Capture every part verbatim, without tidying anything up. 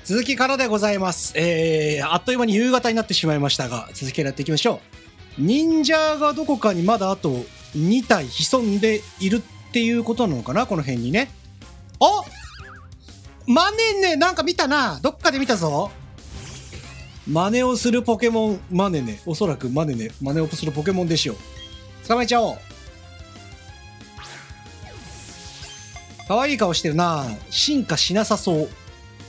続きからでございます。えー、あっという間に夕方になってしまいましたが、続きからやっていきましょう。忍者がどこかにまだあとに体潜んでいるっていうことなのかな、この辺にね。あ、マネネ、なんか見たな。どっかで見たぞ。真似をするポケモン、マネネ。おそらくマネネ、真似をするポケモンでしょう。捕まえちゃおう。可愛い顔してるな。進化しなさそう。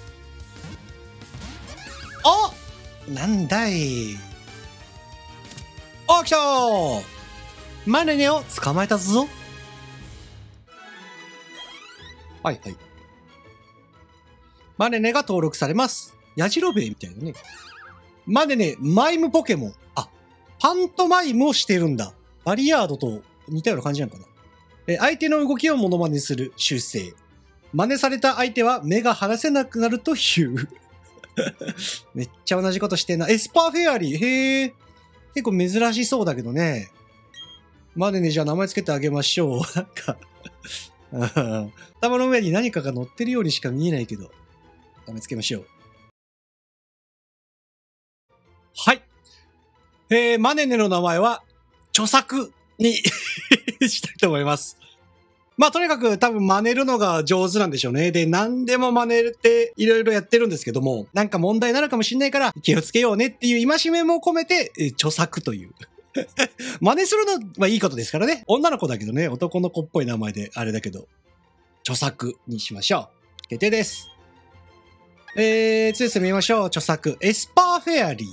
あ、なんだい。あ、来たー。マネネを捕まえたぞ。はいはい。マネネが登録されます。ヤジロベエみたいなね。マネネ、マイムポケモン。あ、パントマイムをしてるんだ。バリヤードと似たような感じなのかな。え、相手の動きをモノマネする習性。真似された相手は目が離せなくなるという。めっちゃ同じことしてんな。エスパーフェアリー。へえ。結構珍しそうだけどね。マネネじゃあ名前つけてあげましょう。なんか頭の上に何かが乗ってるようにしか見えないけど。名前つけましょう。はい。えー、マネネの名前は、著作にしたいと思います。まあ、とにかく多分真似るのが上手なんでしょうね。で、何でも真似っていろいろやってるんですけども、なんか問題になるかもしれないから気をつけようねっていう戒めも込めて、えー、著作という。真似するのはいいことですからね。女の子だけどね、男の子っぽい名前であれだけど、著作にしましょう。決定です。えー、続いて見ましょう。著作。エスパーフェアリー。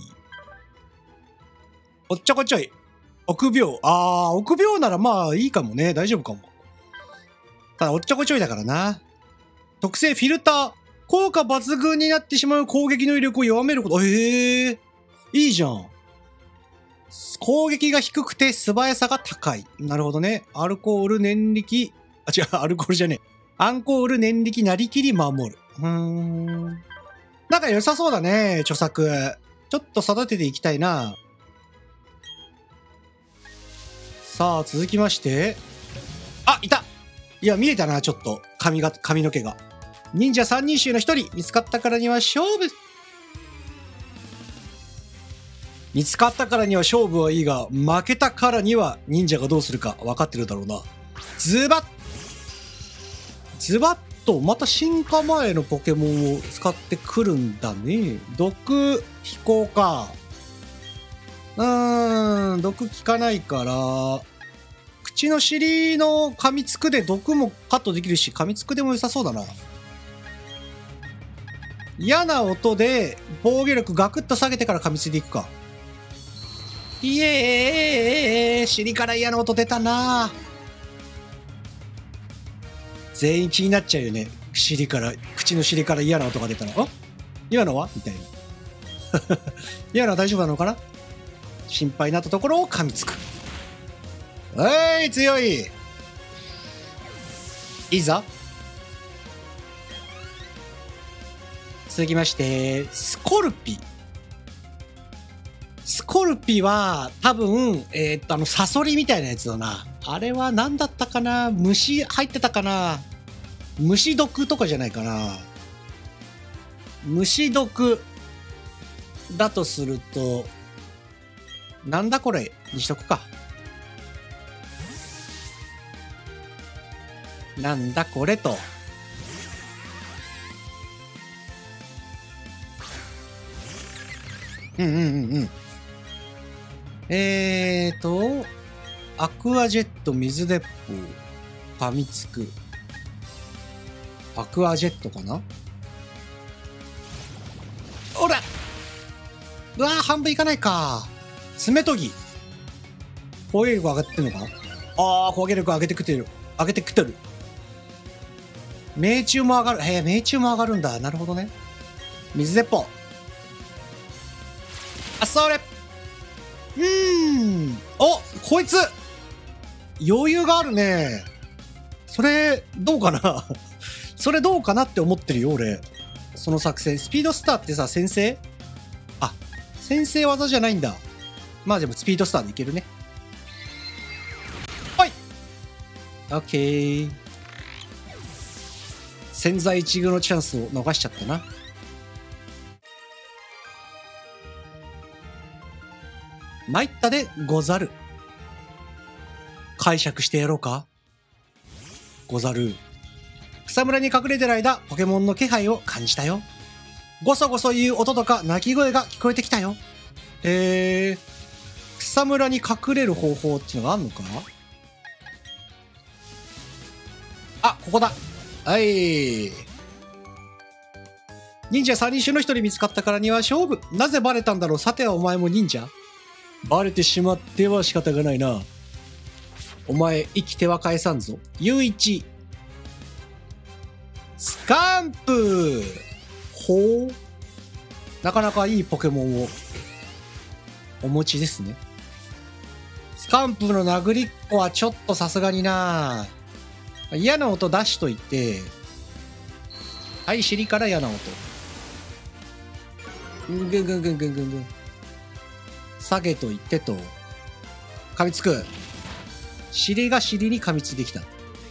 おっちょこちょい。臆病。あー、臆病ならまあいいかもね。大丈夫かも。ただ、おっちょこちょいだからな。特性フィルター。効果抜群になってしまう攻撃の威力を弱めること。へえ。いいじゃん。攻撃が低くて素早さが高い。なるほどね。アルコール、念力。あ、違う、アルコールじゃねえ。アンコール、念力、なりきり、守る。うーん。なんか良さそうだね、著作。ちょっと育てていきたいな。さあ、続きまして。あ、いた！いや、見えたな、ちょっと。髪が、髪の毛が。忍者三人衆の一人、見つかったからには勝負。見つかったからには勝負はいいが、負けたからには忍者がどうするか分かってるだろうな。ズバッズバッと、また進化前のポケモンを使ってくるんだね。毒、飛行か。うーん、毒効かないから、口の尻の噛みつくで毒もカットできるし、噛みつくでも良さそうだな。嫌な音で防御力ガクッと下げてから噛みついていくか。いえー、尻から嫌な音出たな。全員気になっちゃうよね。尻から、口の尻から嫌な音が出たら。あ、今のはみたいな。今のは大丈夫なのかな。心配になったところを噛みつく。えい、強い。いざ。続きまして、スコルピ。スコルピは、多分、えー、っと、あの、サソリみたいなやつだな。あれは何だったかな。虫入ってたかな。虫毒とかじゃないかな。虫毒だとすると、なんだこれにしとくか。なんだこれと。うんうんうんうん。えーと、アクアジェット、水鉄砲、噛みつく。アクアジェットかな。おら、うわー、半分いかないか。爪研ぎ。攻撃力上がってんのかな。あー、攻撃力上げてくてる。上げてくてる。命中も上がる。へえ、命中も上がるんだ。なるほどね。水鉄砲。あ、それ。うーん。お、こいつ余裕があるね。それ、どうかな。それどうかなって思ってるよ、俺。その作戦。スピードスターってさ、先生？あ、先生技じゃないんだ。まあでもスピードスターでいけるね。はい。オッケー。千載一遇のチャンスを逃しちゃったな。 参ったでござる。解釈してやろうか。ござる。草むらに隠れてる間、ポケモンの気配を感じたよ。ごそごそ言う音とか鳴き声が聞こえてきたよ。えー、草むらに隠れる方法っていうのがあんのか。あ、ここだ。はい。忍者さんにん衆のひとり見つかったからには勝負。なぜバレたんだろう。さてはお前も忍者？バレてしまっては仕方がないな。お前生きては返さんぞ。ゆういち。スカンプ。ほう。なかなかいいポケモンをお持ちですね。スカンプの殴りっこはちょっとさすがにな。嫌な音出しといて。はい、尻から嫌な音。ぐんぐんぐんぐんぐんぐんぐん。下げといてと。噛みつく。尻が尻に噛みついてきた。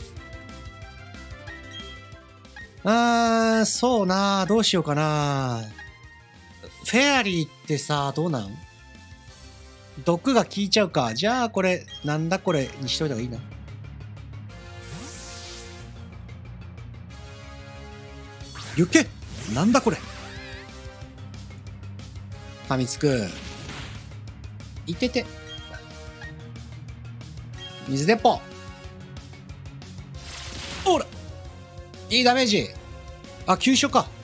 あー、そうな。どうしようかな。フェアリーってさ、どうなん？毒が効いちゃうか。じゃあこれ、なんだこれにしといた方がいいな。ゆけ！なんだこれ。噛みつく。いてて。水鉄砲。ほら！いいダメージ。あ、急所か。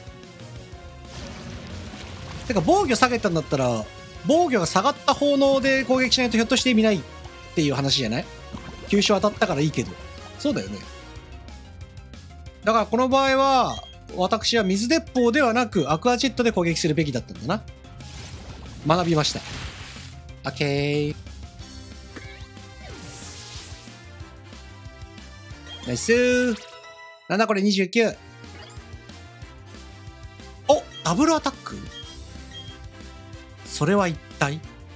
てか防御下げたんだったら、防御が下がった方ので攻撃しないとひょっとして意味ないっていう話じゃない？急所当たったからいいけど。そうだよね。だからこの場合は、私は水鉄砲ではなくアクアジェットで攻撃するべきだったんだな。学びました。オッケー。ナイスー。なんだこれにじゅうきゅう。お、ダブルアタック？それは一体？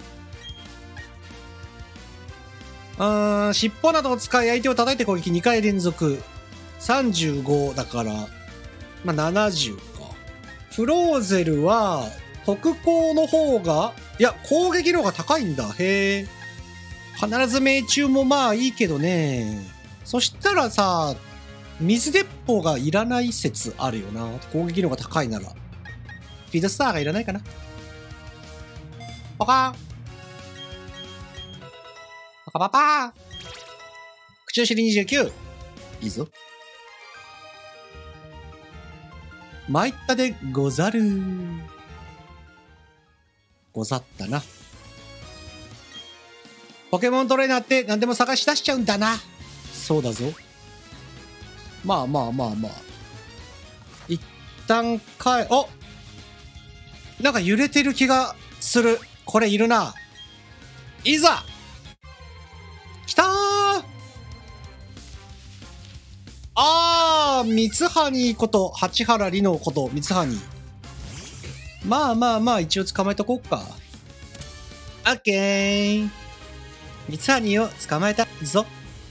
うーん、尻尾などを使い相手を叩いて攻撃にかい連続。さんじゅうごだから、まあ、ななじゅうか。フローゼルは、特攻の方が、いや、攻撃の方が高いんだ。へえ。必ず命中もまあいいけどね。そしたらさ、水鉄砲がいらない説あるよな。攻撃の方が高いなら。フィードスターがいらないかな。パカーン。パカパパーン。口押しにじゅうきゅう。いいぞ。参ったでござる。ござったな。ポケモントレーナーって何でも探し出しちゃうんだな。そうだぞ。まあまあまあまあ。一旦かえ、お！なんか揺れてる気がする。これいるな。いざ！きたー！あー、三葉にこと八原里のこと三葉に。まあまあまあ一応捕まえとこうか。オッケー。三葉にを捕まえたぞ。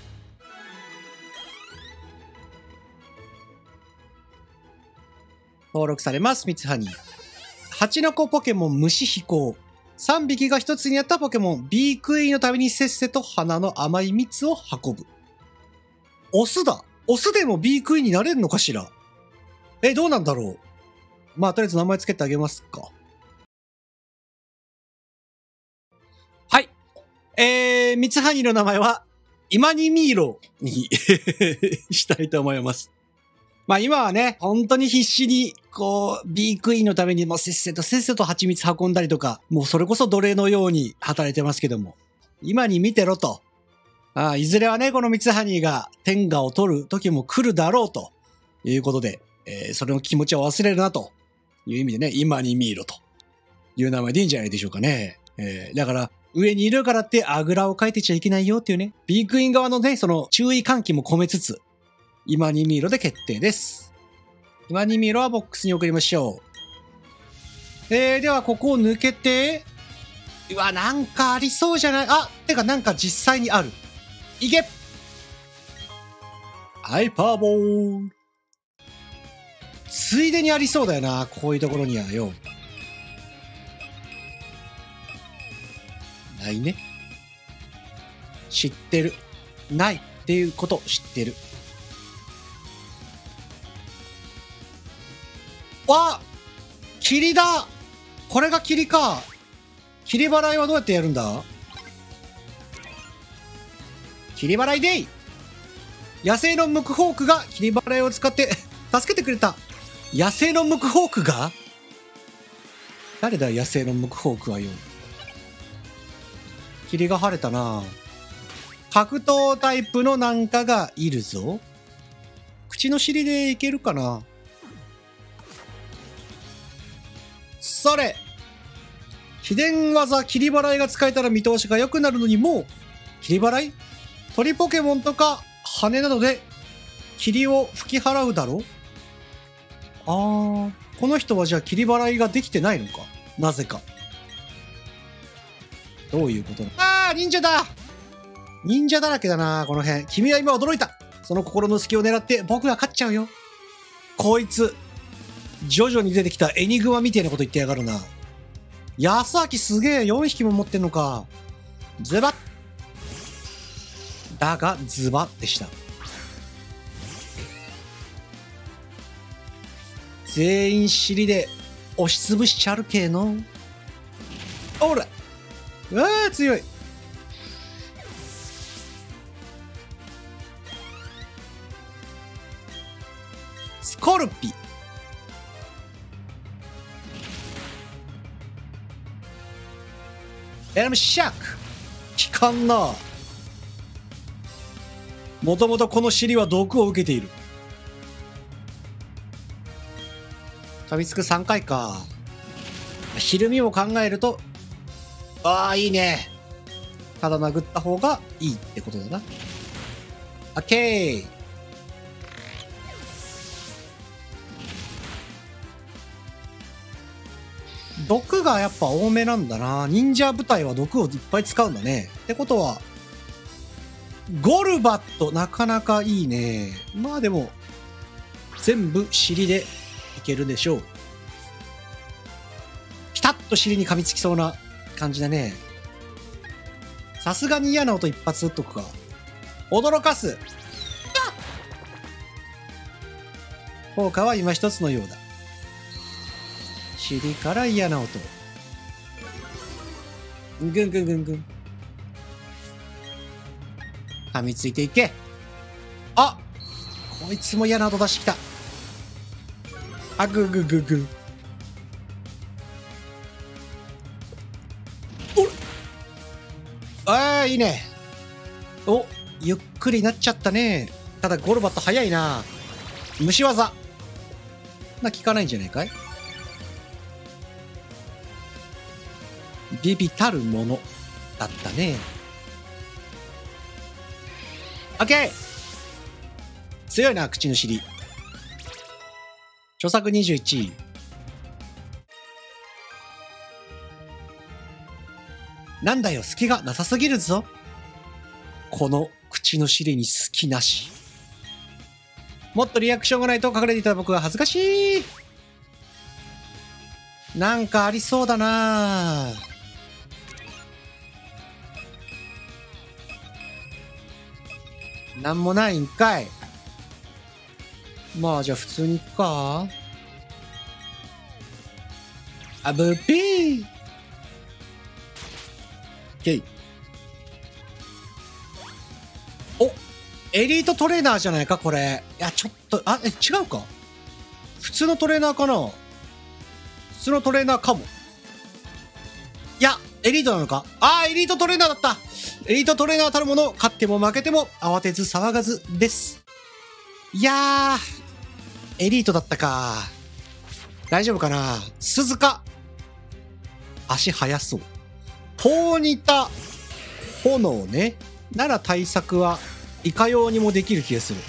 登録されます、三葉に。蜂の子ポケモン虫飛行。さんびきがひとつになったポケモンビークイーンのためにせっせと花の甘い蜜を運ぶ。オスだ。オスでもビークイーンになれるのかしら。え、どうなんだろう。まあ、とりあえず名前つけてあげますか。はい。えー、三葉にの名前は、イマニミーロにしたいと思います。まあ今はね、本当に必死に、こう、ビークイーンのためにもせっせとせっせと蜂蜜運んだりとか、もうそれこそ奴隷のように働いてますけども、今に見てろと。ああ、いずれはね、この三葉にが天下を取る時も来るだろうということで、えー、それの気持ちを忘れるなという意味でね、今に見ろという名前でいいんじゃないでしょうかね。えー、だから、上にいるからってあぐらをかいてちゃいけないよっていうね、ビークイーン側のね、その注意喚起も込めつつ、今にミーロで決定です。今にミーロはボックスに送りましょう。えー、ではここを抜けて、うわ、なんかありそうじゃない？あ、てかなんか実際にある。いけ！ハイパーボール。ついでにありそうだよな、こういうところにはよ。 ないね。知ってる。ないっていうこと知ってる。わっ霧だ。これが霧か。霧払いはどうやってやるんだ？霧払いでい。野生のムクホークが霧払いを使って助けてくれた。野生のムクホークが？誰だ野生のムクホークはよ。霧が晴れたな。格闘タイプのなんかがいるぞ。口の尻でいけるかな。それ秘伝技霧払いが使えたら見通しが良くなるのに、もう霧払い？鳥ポケモンとか羽などで霧を吹き払うだろ。あー、この人はじゃあ霧払いができてないのか、なぜか。どういうこと？あー、忍者だ。忍者だらけだなこの辺。君は今驚いた。その心の隙を狙って僕が勝っちゃうよ。こいつジョジョに出てきたエニグマみたいなこと言ってやがるな。安明すげえ、よんひきも持ってんのか。ズバッ。だがズバッでした。全員尻で押しつぶしちゃるけの。ほら、うわー強い。スコルピ。エラムシャーク。効かんな。もともとこの尻は毒を受けている。噛みつくさんかいか。ひるみを考えると、ああいいね。ただ殴った方がいいってことだな。オッケー。毒がやっぱ多めなんだな。忍者部隊は毒をいっぱい使うんだね。ってことはゴルバットなかなかいいね。まあでも全部尻でいけるでしょう。ピタッと尻に噛みつきそうな感じだね。さすがに嫌な音一発撃っとくか。驚かす。効果は今一つのようだ。尻から嫌な音。ぐんぐんぐんぐん。噛みついていけ。あ、こいつも嫌な音出してきた。あぐぐぐぐ。おああいいね。お、ゆっくりなっちゃったね。ただゴルバット早いな。虫技な、効かないんじゃないかい。ビビたるものだったね。オッケー。強いな口の尻。著作にじゅういちい。なんだよ、隙がなさすぎるぞ。この口の尻に隙なし。もっとリアクションがないと隠れていた僕は恥ずかしい。なんかありそうだな。なんもないんかい。まあじゃあ普通に行くか。あぶぴー。ケイ。お、エリートトレーナーじゃないかこれ。いやちょっと、あ、え違うか。普通のトレーナーかな。普通のトレーナーかも。いやエリートなのか。あーエリートトレーナーだった。エリートトレーナーたるもの、勝っても負けても慌てず騒がずです。いやーエリートだったか。大丈夫かな。鈴鹿足速そう。ポーニタ炎ね。なら対策はいかようにもできる気がする。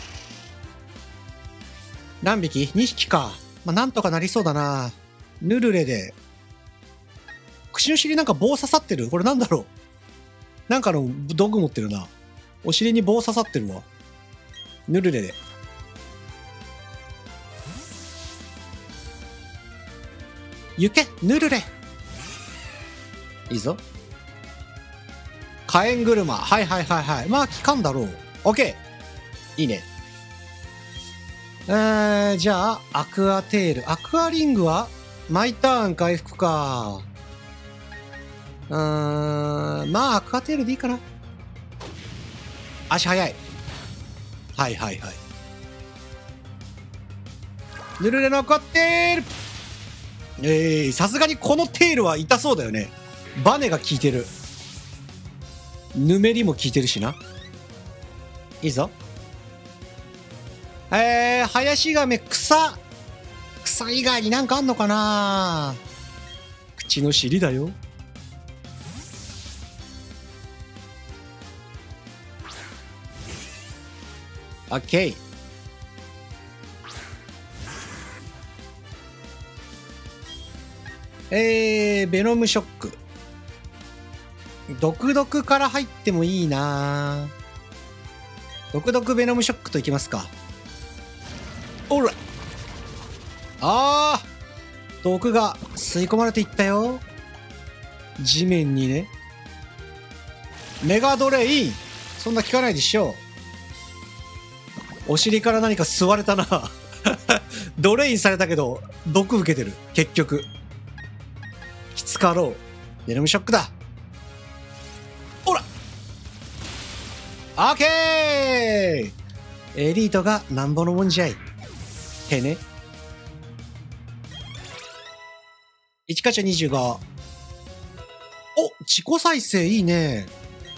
何匹 ?に 匹か。まあ、なんとかなりそうだな。ヌルレで。口の尻なんか棒刺さってる。これなんだろう。なんかの道具持ってるな。お尻に棒刺さってるわ。ヌルレで。行けヌルレ。いいぞ。 火炎車。はいはいはいはい。まあ、効かんだろう。オッケー。いいね。えー、じゃあ、アクアテール。アクアリングは毎ターン回復か。うーん、まあ、アクアテールでいいかな。足早い。はいはいはい。ルルレのアクアテール。えー、さすがにこのテールは痛そうだよね。バネが効いてる。ぬめりも効いてるしな。いいぞ。えー、林亀草。草以外になんかあんのかな。口の尻だよ。オッケー。えー、ベノムショック。毒毒から入ってもいいな。毒毒ベノムショックといきますか。おら。あー、毒が吸い込まれていったよ。地面にね。メガドレイン。そんな効かないでしょう。お尻から何か吸われたな。ドレインされたけど毒受けてる。結局きつかろう。ベノムショックだ。ほら、オッケー。エリートがなんぼのもんじゃいってね。いち箇所にじゅうご。お、自己再生いいね。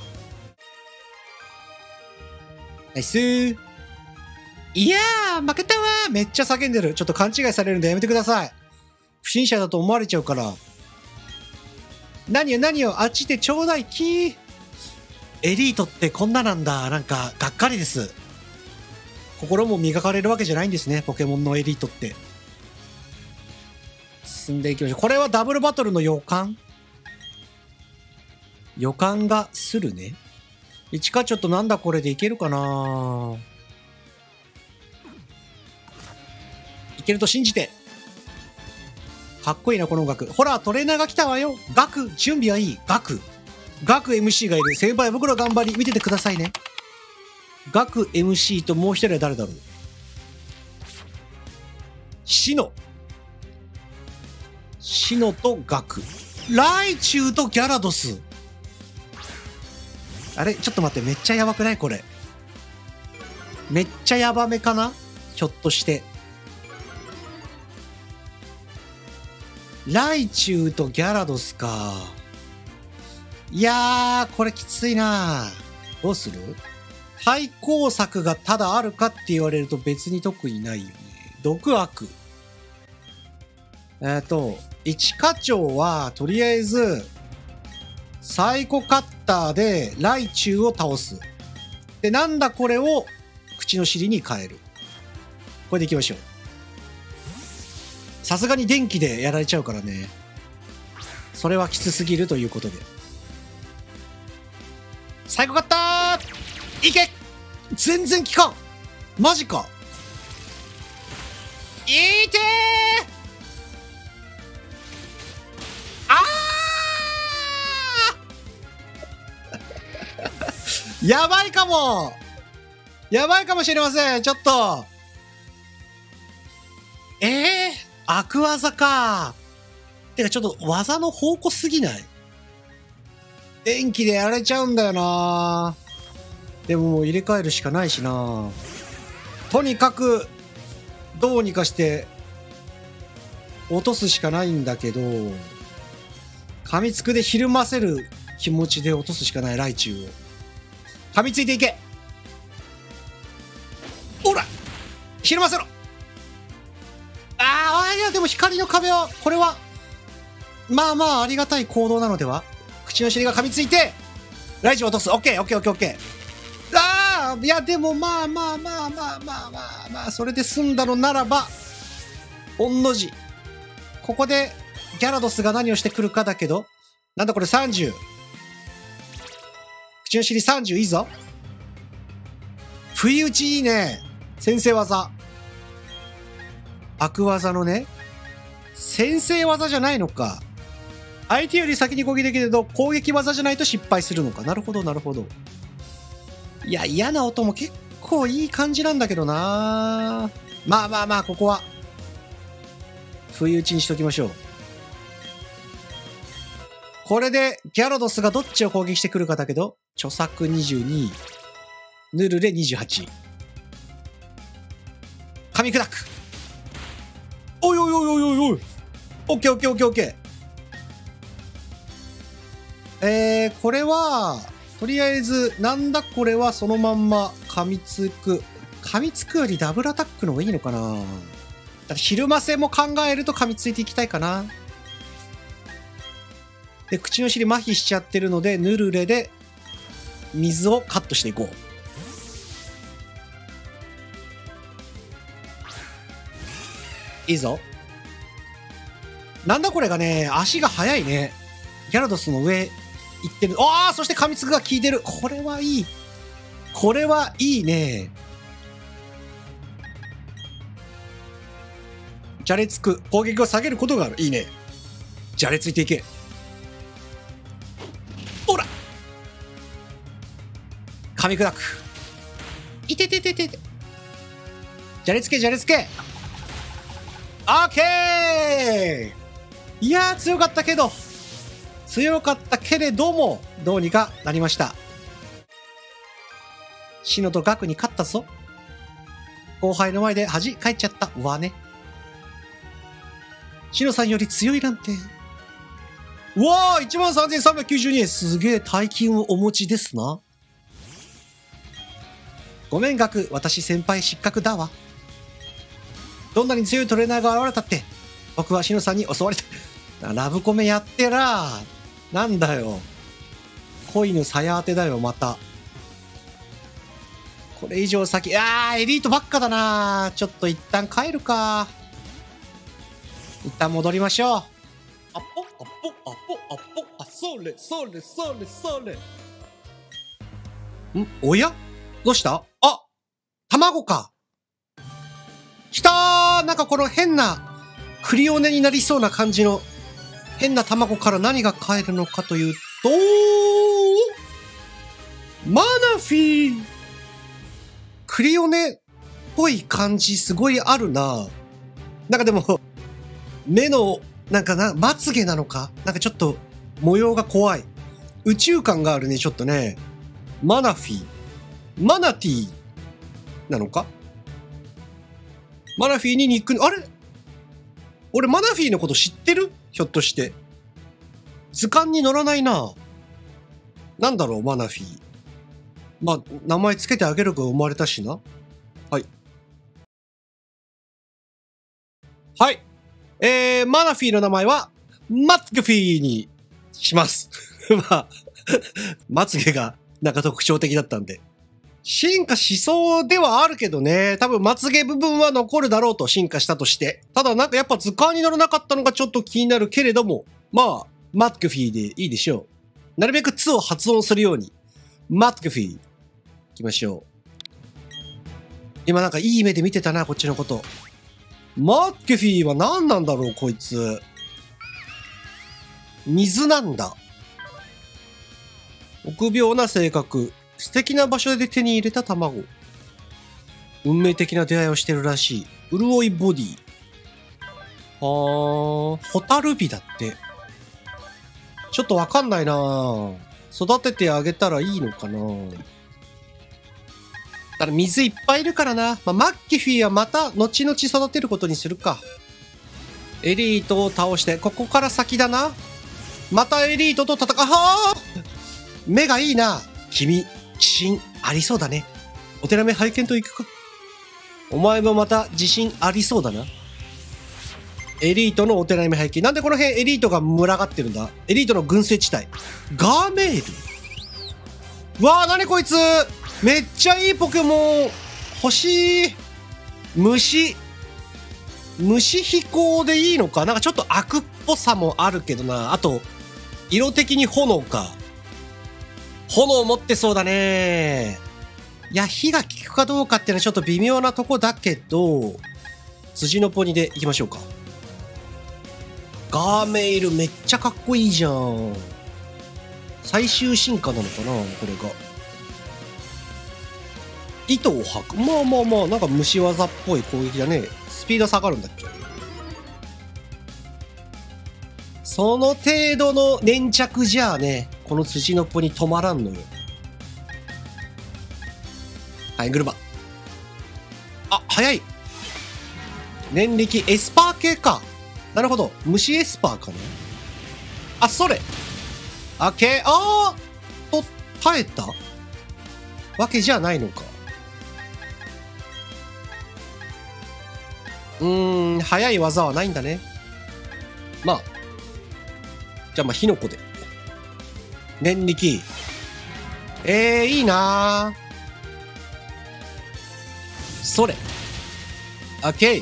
ナイスー。いやー、負けたわー。めっちゃ叫んでる。ちょっと勘違いされるんでやめてください。不審者だと思われちゃうから。何よ何よ、あっちでちょうだいきー。エリートってこんななんだ。なんか、がっかりです。心も磨かれるわけじゃないんですね、ポケモンのエリートって。進んでいきましょう。これはダブルバトルの予感予感がするね。一かちょっとなんだこれでいけるかないけると信じて。かっこいいな、この音楽。ほら、トレーナーが来たわよ。ガク、準備はいい。ガク。ガク エムシー がいる。先輩、僕ら頑張り、見ててくださいね。ガク エムシー ともう一人は誰だろう。シノ。シノとガク。ライチュウとギャラドス。あれちょっと待って、めっちゃやばくないこれ。めっちゃやばめかなひょっとして。ライチュウとギャラドスか。いやー、これきついな。どうする？対抗策がただあるかって言われると別に特にないよね。毒悪。えっと、一課長は、とりあえず、サイコカッターでライチュウを倒す。で、なんだこれを口の尻に変える。これでいきましょう。さすがに電気でやられちゃうからね。それはきつすぎるということで。サイコカッターいけ！全然効かん！マジか！いてー！あーやばいかも！やばいかもしれません。ちょっと。ええー、悪技か。てかちょっと技の方向すぎない？電気でやられちゃうんだよな。でももう入れ替えるしかないしな。とにかくどうにかして落とすしかないんだけど、噛みつくでひるませる気持ちで落とすしかない。ライチュウを噛みついていけ。ほらひるませろ。ああ、いやでも光の壁はこれはまあまあありがたい行動なのでは。口の尻が噛みついてライチュウを落とす。オッケーオッケーオッケーオッケー。ああ、いやでもまあまあまあまあまあまあまあ、それで済んだのならば御の字。ここでギャラドスが何をしてくるかだけど、なんだこれさんじゅう。口の尻さんじゅういいぞ。不意打ちいいね。先制技。悪技のね。先制技じゃないのか。 相手より先に攻撃できるけど、攻撃技じゃないと失敗するのか。なるほど、なるほど。いや、嫌な音も結構いい感じなんだけどな。まあまあまあ、ここは、不意打ちにしときましょう。これで、ギャラドスがどっちを攻撃してくるかだけど、著作にじゅうに、ヌルレにじゅうはち。噛み砕く。おいおいおいおいおいおい。オッケーオッケーオッケーオッケー。えー、これは、とりあえず、なんだこれはそのまんま噛みつく。噛みつくよりダブルアタックの方がいいのかな。だって昼間戦も考えると噛みついていきたいかな。で、口の尻麻痺しちゃってるので、ヌルレで水をカットしていこう。いいぞ。なんだこれがね、足が速いね。ギャラドスの上行ってる。ああ、そして噛みつくが効いてる。これはいい。これはいいね。じゃれつく。攻撃を下げることがある。いいね。じゃれついていけ。ほら噛み砕く。いててててて。じゃれつけ、じゃれつけ。オッケー。いやー、強かったけど。強かったけれども、どうにかなりました。シノとガクに勝ったぞ。後輩の前で恥かいちゃった。うわね。シノさんより強いなんて。うわー !いちまんさんぜんさんびゃくきゅうじゅうに 円。すげえ大金をお持ちですな。ごめんガク、私先輩失格だわ。どんなに強いトレーナーが現れたって、僕はシノさんに襲われた。ラブコメやってら。なんだよ。恋の鞘当てだよ、また。これ以上先、あー、エリートばっかだな。ちょっと一旦帰るか。一旦戻りましょう。あっぽ、あっぽ、あっぽ、あっぽ、あ、それ、それ、それ、それ。んおやどうしたあ、卵か。きたー。なんかこの変な、クリオネになりそうな感じの、変な卵から何が買えるのかというと、マナフィー。クリオネっぽい感じすごいあるな。なんかでも、目の、なんかな、まつげなのかなんかちょっと模様が怖い。宇宙感があるね、ちょっとね。マナフィー。マナティーなのかマナフィーにニック、あれ俺マナフィーのこと知ってるひょっとして。図鑑に載らないな。なんだろう、マナフィー。まあ、名前つけてあげるか生まれたしな。はい。はい。えー、マナフィーの名前は、マックフィーにします。まあ、まつげがなんか特徴的だったんで。進化しそうではあるけどね。多分まつげ部分は残るだろうと、進化したとして。ただなんかやっぱ図鑑に乗らなかったのがちょっと気になるけれども、まあ、マックフィーでいいでしょう。なるべくつを発音するように。マックフィー。行きましょう。今なんかいい目で見てたな、こっちのこと。マックフィーは何なんだろう、こいつ。水なんだ。臆病な性格。素敵な場所で手に入れた卵。運命的な出会いをしてるらしい。潤いボディ。はー、ホタルビだって。ちょっとわかんないな。育ててあげたらいいのかな。ただ水いっぱいいるからな。まあ、マッキフィーはまた後々育てることにするか。エリートを倒して、ここから先だな。またエリートと戦う。はー目がいいな。君。自信ありそうだね。お手並み拝見と行くか。お前もまた自信ありそうだな。エリートのお手並み拝見。なんでこの辺エリートが群がってるんだ。エリートの群生地帯。ガーメール。うわー、なにこいつ。めっちゃいいポケモン。欲しい。虫。虫飛行でいいのか。なんかちょっと悪っぽさもあるけどな。あと、色的に炎か。炎持ってそうだね。いや、火が効くかどうかっていうのはちょっと微妙なとこだけど、辻のポニでいきましょうか。 ガーメイルめっちゃかっこいいじゃん。最終進化なのかなこれが。糸を吐く。まあまあまあ、なんか虫技っぽい攻撃だね。スピード下がるんだっけ。その程度の粘着じゃあね、この辻のぽに止まらんのよ。はい、車。あ、早い。念力エスパー系か。なるほど。虫エスパーかな。あ、それ。あけ、あーと、耐えたわけじゃないのか。うーん、速い技はないんだね。まあ。じゃあ、まあ、火の粉で。念力。えー、いいなー。それ。オッケー。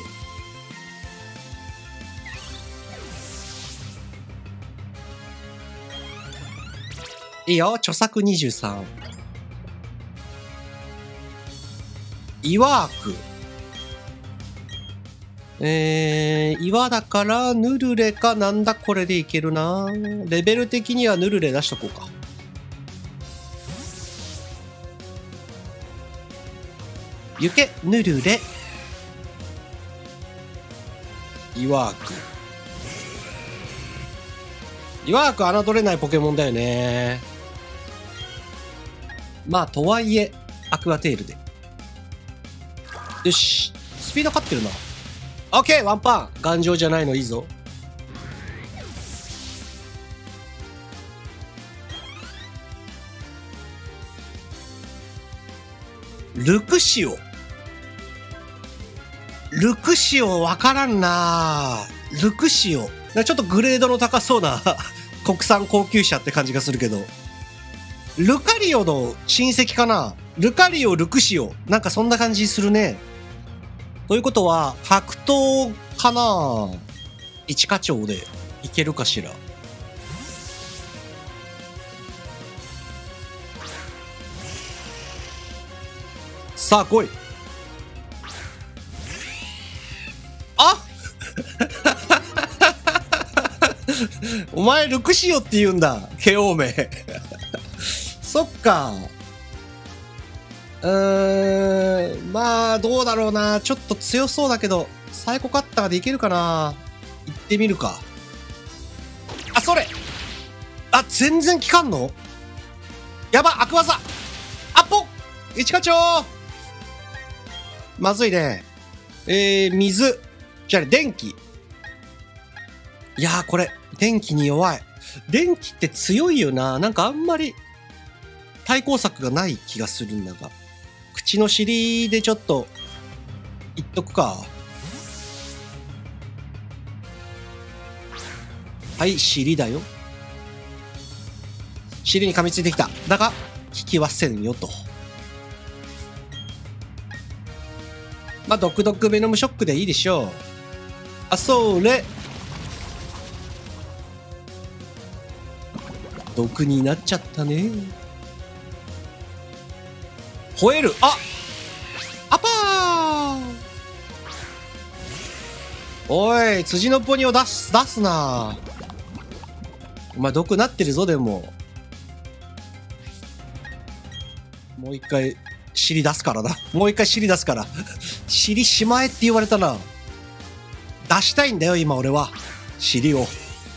いいよ。著作にじゅうさん。岩悪。えー、岩だからヌルレかなんだこれでいけるな。レベル的にはヌルレ出しとこうか。行け、ヌルレ。岩悪。岩悪侮れないポケモンだよね。まあ、とはいえ、アクアテールで。よし。スピード勝ってるな。オッケーワンパン頑丈じゃないのいいぞ。ルクシオ。ルクシオわからんな。ルクシオ。ちょっとグレードの高そうな国産高級車って感じがするけど。ルカリオの親戚かな。ルカリオ、ルクシオ。なんかそんな感じするね。ということは、格闘かな。一課長でいけるかしら。さあ来い。あお前ルクシオって言うんだ。ケーオー名。そっか。うーん。まあ、どうだろうな。ちょっと強そうだけど、サイコカッターでいけるかな。行ってみるか。あ、それあ、全然効かんのやば、悪技あっぽ一課長まずいね。えー、水。じゃあね、電気。いやー、これ、電気に弱い。電気って強いよな。なんかあんまり対抗策がない気がするんだが。口の尻でちょっと、言っとくか。はい、尻だよ。尻に噛みついてきた。だが、聞きはせんよと。まあ、毒毒ベノムショックでいいでしょう。あ、それ。毒になっちゃったね。吠える。あアパーおい、辻のポニを出す、出すな。お前毒なってるぞ、でも。もう一回、尻出すからな。もう一回尻出すから。尻しまえって言われたな。出したいんだよ、今俺は。尻を。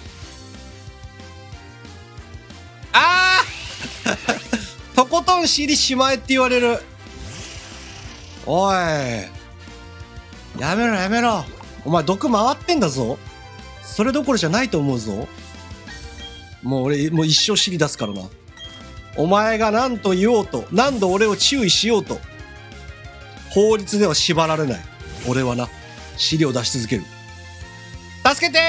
ああとことん尻しまえって言われる。おい。やめろやめろ。お前毒回ってんだぞ。それどころじゃないと思うぞ。もう俺、もう一生尻出すからな。お前が何と言おうと、何度俺を注意しようと、法律では縛られない。俺はな、尻を出し続ける。助けて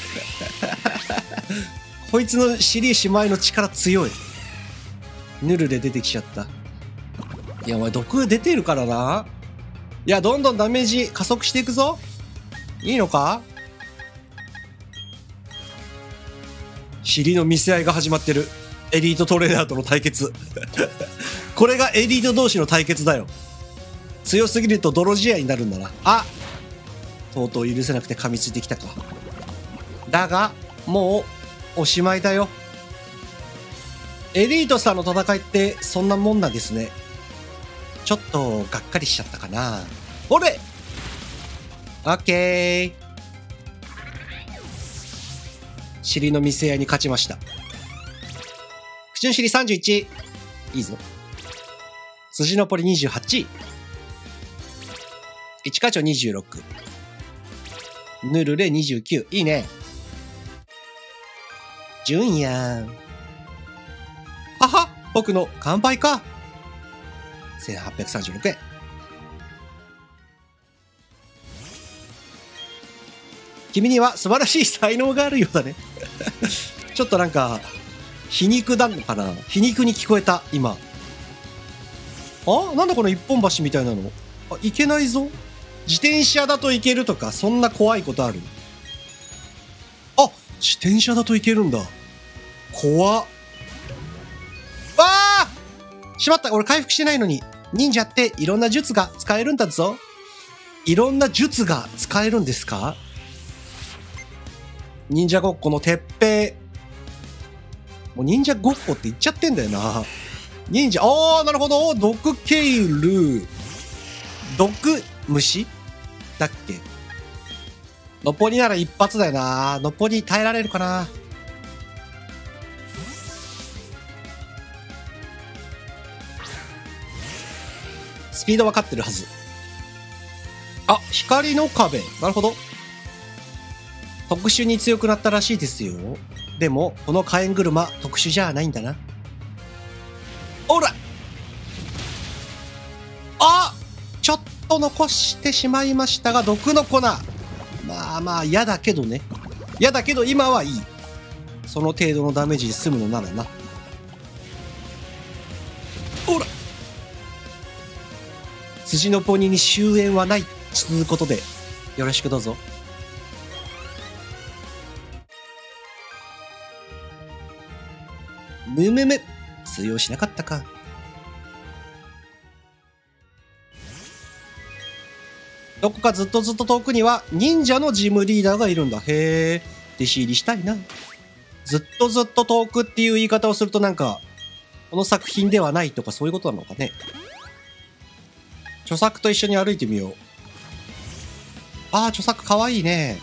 ーこいつの尻しまいの力強い。ヌルで出てきちゃった。いや、お前毒出てるからな。いや、どんどんダメージ加速していくぞ。いいのか？尻の見せ合いが始まってる。エリートトレーナーとの対決。これがエリート同士の対決だよ。強すぎると泥仕合になるんだな。あとうとう許せなくて噛みついてきたか。 だが、もう、おしまいだよ。エリートさんの戦いってそんなもんなんですね。ちょっとがっかりしちゃったかな。おれ！オッケー。尻の見せ合いに勝ちました。口の尻さんじゅういち。いいぞ。筋のポリにじゅうはち。一課長にじゅうろく。ヌルレにじゅうきゅう。いいね。純やん。はは、僕の乾杯か。せんはっぴゃくさんじゅうろくえん。君には素晴らしい才能があるようだね。ちょっとなんか、皮肉なのかな？皮肉に聞こえた、今。あ？なんだこの一本橋みたいなの？あ、いけないぞ。自転車だといけるとか、そんな怖いことある？あ、自転車だといけるんだ。怖っ。わあ！しまった、俺回復してないのに。忍者っていろんな術が使えるんだぞ。いろんな術が使えるんですか？忍者ごっこの鉄平。もう忍者ごっこって言っちゃってんだよな。忍者、ああ、なるほど。毒ケイル。毒虫だっけ？ノポリなら一発だよな。ノポリ耐えられるかな。スピード分かってるはず。あ、光の壁。なるほど。特殊に強くなったらしいですよ。でも、この火炎車、特殊じゃないんだな。おら！あ！ちょっと残してしまいましたが、毒の粉。まあまあ、嫌だけどね。嫌だけど今はいい。その程度のダメージで済むのならな。おら！辻のポニーに終焉はないということで、よろしくどうぞ。むむむ、通用しなかったか。どこかずっとずっと遠くには忍者のジムリーダーがいるんだ。へえ、弟子入りしたいな。ずっとずっと遠くっていう言い方をするとなんか、この作品ではないとかそういうことなのかね。著作と一緒に歩いてみよう。ああ、著作かわいいね。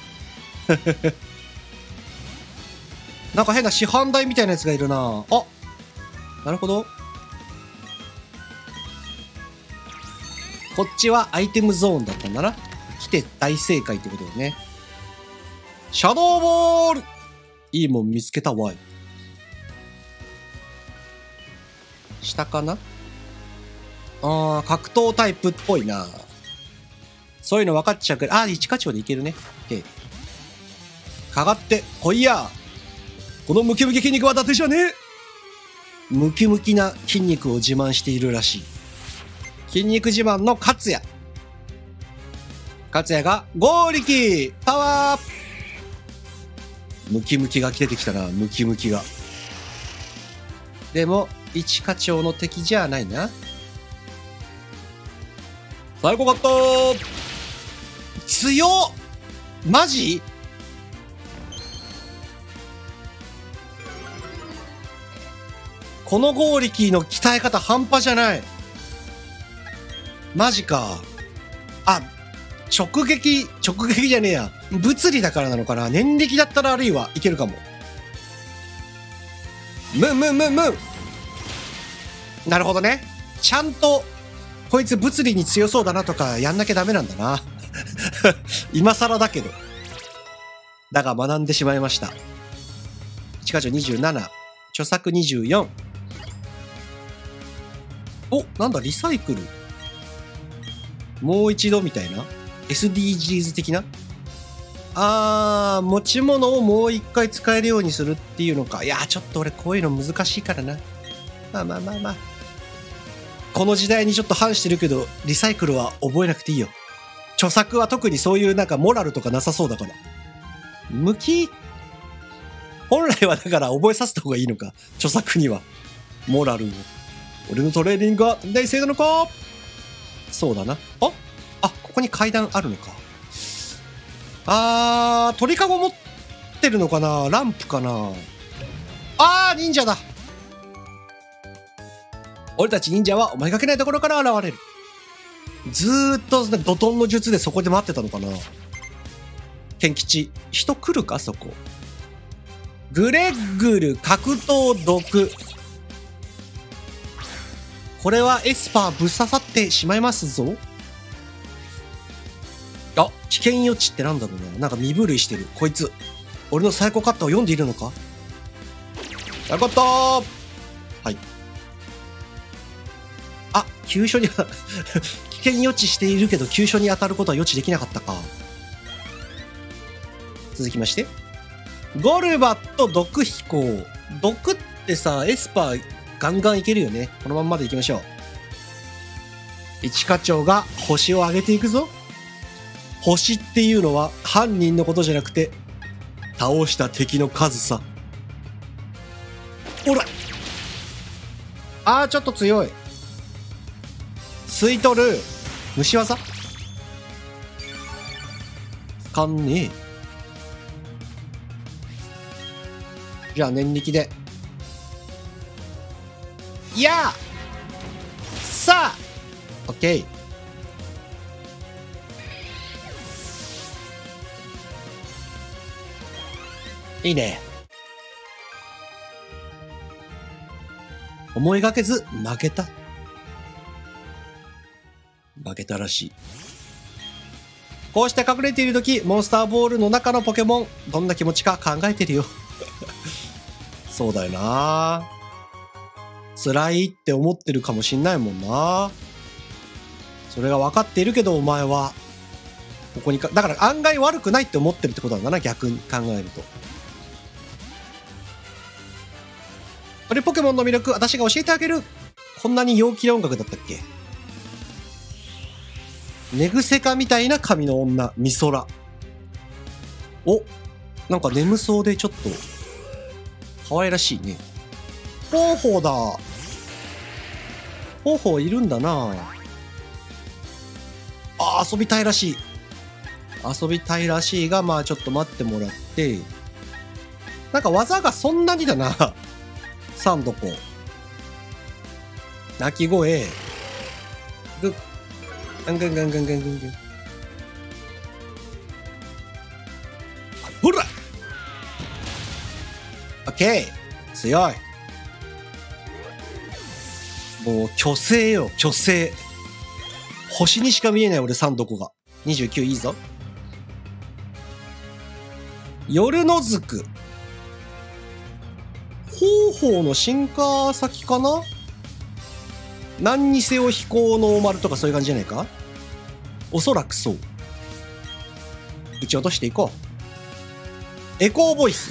なんか変な市販台みたいなやつがいるな。あ、なるほど。こっちはアイテムゾーンだったんだな。来て大正解ってことだね。シャドーボール！いいもん見つけたわい。下かな？あー、格闘タイプっぽいな。そういうの分かっちゃうけど、あー、一課長でいけるね。OK。かかってこいや。このムキムキ筋肉は伊達じゃねえ。ムキムキな筋肉を自慢しているらしい。筋肉自慢の勝也。勝也が合力パワー。ムキムキが出てきたな、ムキムキが。でも、一課長の敵じゃないな。最高かったー。強っ！マジ？このゴーリキーの鍛え方半端じゃない。マジか。あ、直撃、直撃じゃねえや。物理だからなのかな。念力だったらあるいはいけるかも。ムンムンムンムン。なるほどね。ちゃんと、こいつ物理に強そうだなとかやんなきゃダメなんだな。今更だけど。だが学んでしまいました。一課長にじゅうなな。著作にじゅうよん。お、なんだ、リサイクル。もう一度みたいな エスディージーズ 的なあー、持ち物をもう一回使えるようにするっていうのか。いやー、ちょっと俺こういうの難しいからな。まあまあまあまあ。この時代にちょっと反してるけど、リサイクルは覚えなくていいよ。著作は特にそういうなんかモラルとかなさそうだから。向き本来はだから覚えさせた方がいいのか。著作には。モラルを。俺のトレーニングは大正なのか？そうだな。ああ、ここに階段あるのか。あー、鳥かご持っってるのかな、ランプかな。あー、忍者だ。俺たち忍者は思いがけないところから現れる。ずーっと怒涛の術でそこで待ってたのかな。ケン吉、人来るかそこ。グレッグル格闘毒。これはエスパーぶっ刺さってしまいますぞ。あ、危険予知ってなんだろうな。なんか身震いしてる。こいつ。俺のサイコカッターを読んでいるのか。サイコカッター。はい。あ、急所に危険予知しているけど、急所に当たることは予知できなかったか。続きまして。ゴルバット毒飛行。毒ってさ、エスパーガンガンいけるよね。このまんまでいきましょう。一課長が星を上げていくぞ。星っていうのは犯人のことじゃなくて、倒した敵の数さ。ほら。あー、ちょっと強い。吸い取る。虫技かんねえ。じゃあ念力で。いやーさあオッケー。いいね。思いがけず負けた。負けたらしい。こうして隠れているとき、モンスターボールの中のポケモン、どんな気持ちか考えてるよ。そうだよな。辛いって思ってるかもしんないもんな。それが分かっているけど、お前は、ここにか、だから案外悪くないって思ってるってことなんだな、逆に考えると。鳥ポケモンの魅力、私が教えてあげる。こんなに陽気な音楽だったっけ。寝癖かみたいな髪の女、ミソラ。お、なんか眠そうでちょっと、可愛らしいね。ホーホーだ。ホーホーいるんだな。あ、遊びたいらしい。遊びたいらしいが、まあちょっと待ってもらって。なんか技がそんなにだな。サンドコ。鳴き声。グッ。ガンガンガンガンガンガンガン。ほら！オッケー！強い。もう虚勢よ、虚勢。星にしか見えない俺サンドコが。にじゅうきゅういいぞ。夜のずく。方法の進化先かな。何にせよ飛行ノーマルとかそういう感じじゃないか。おそらくそう。撃ち落としていこう。エコーボイス。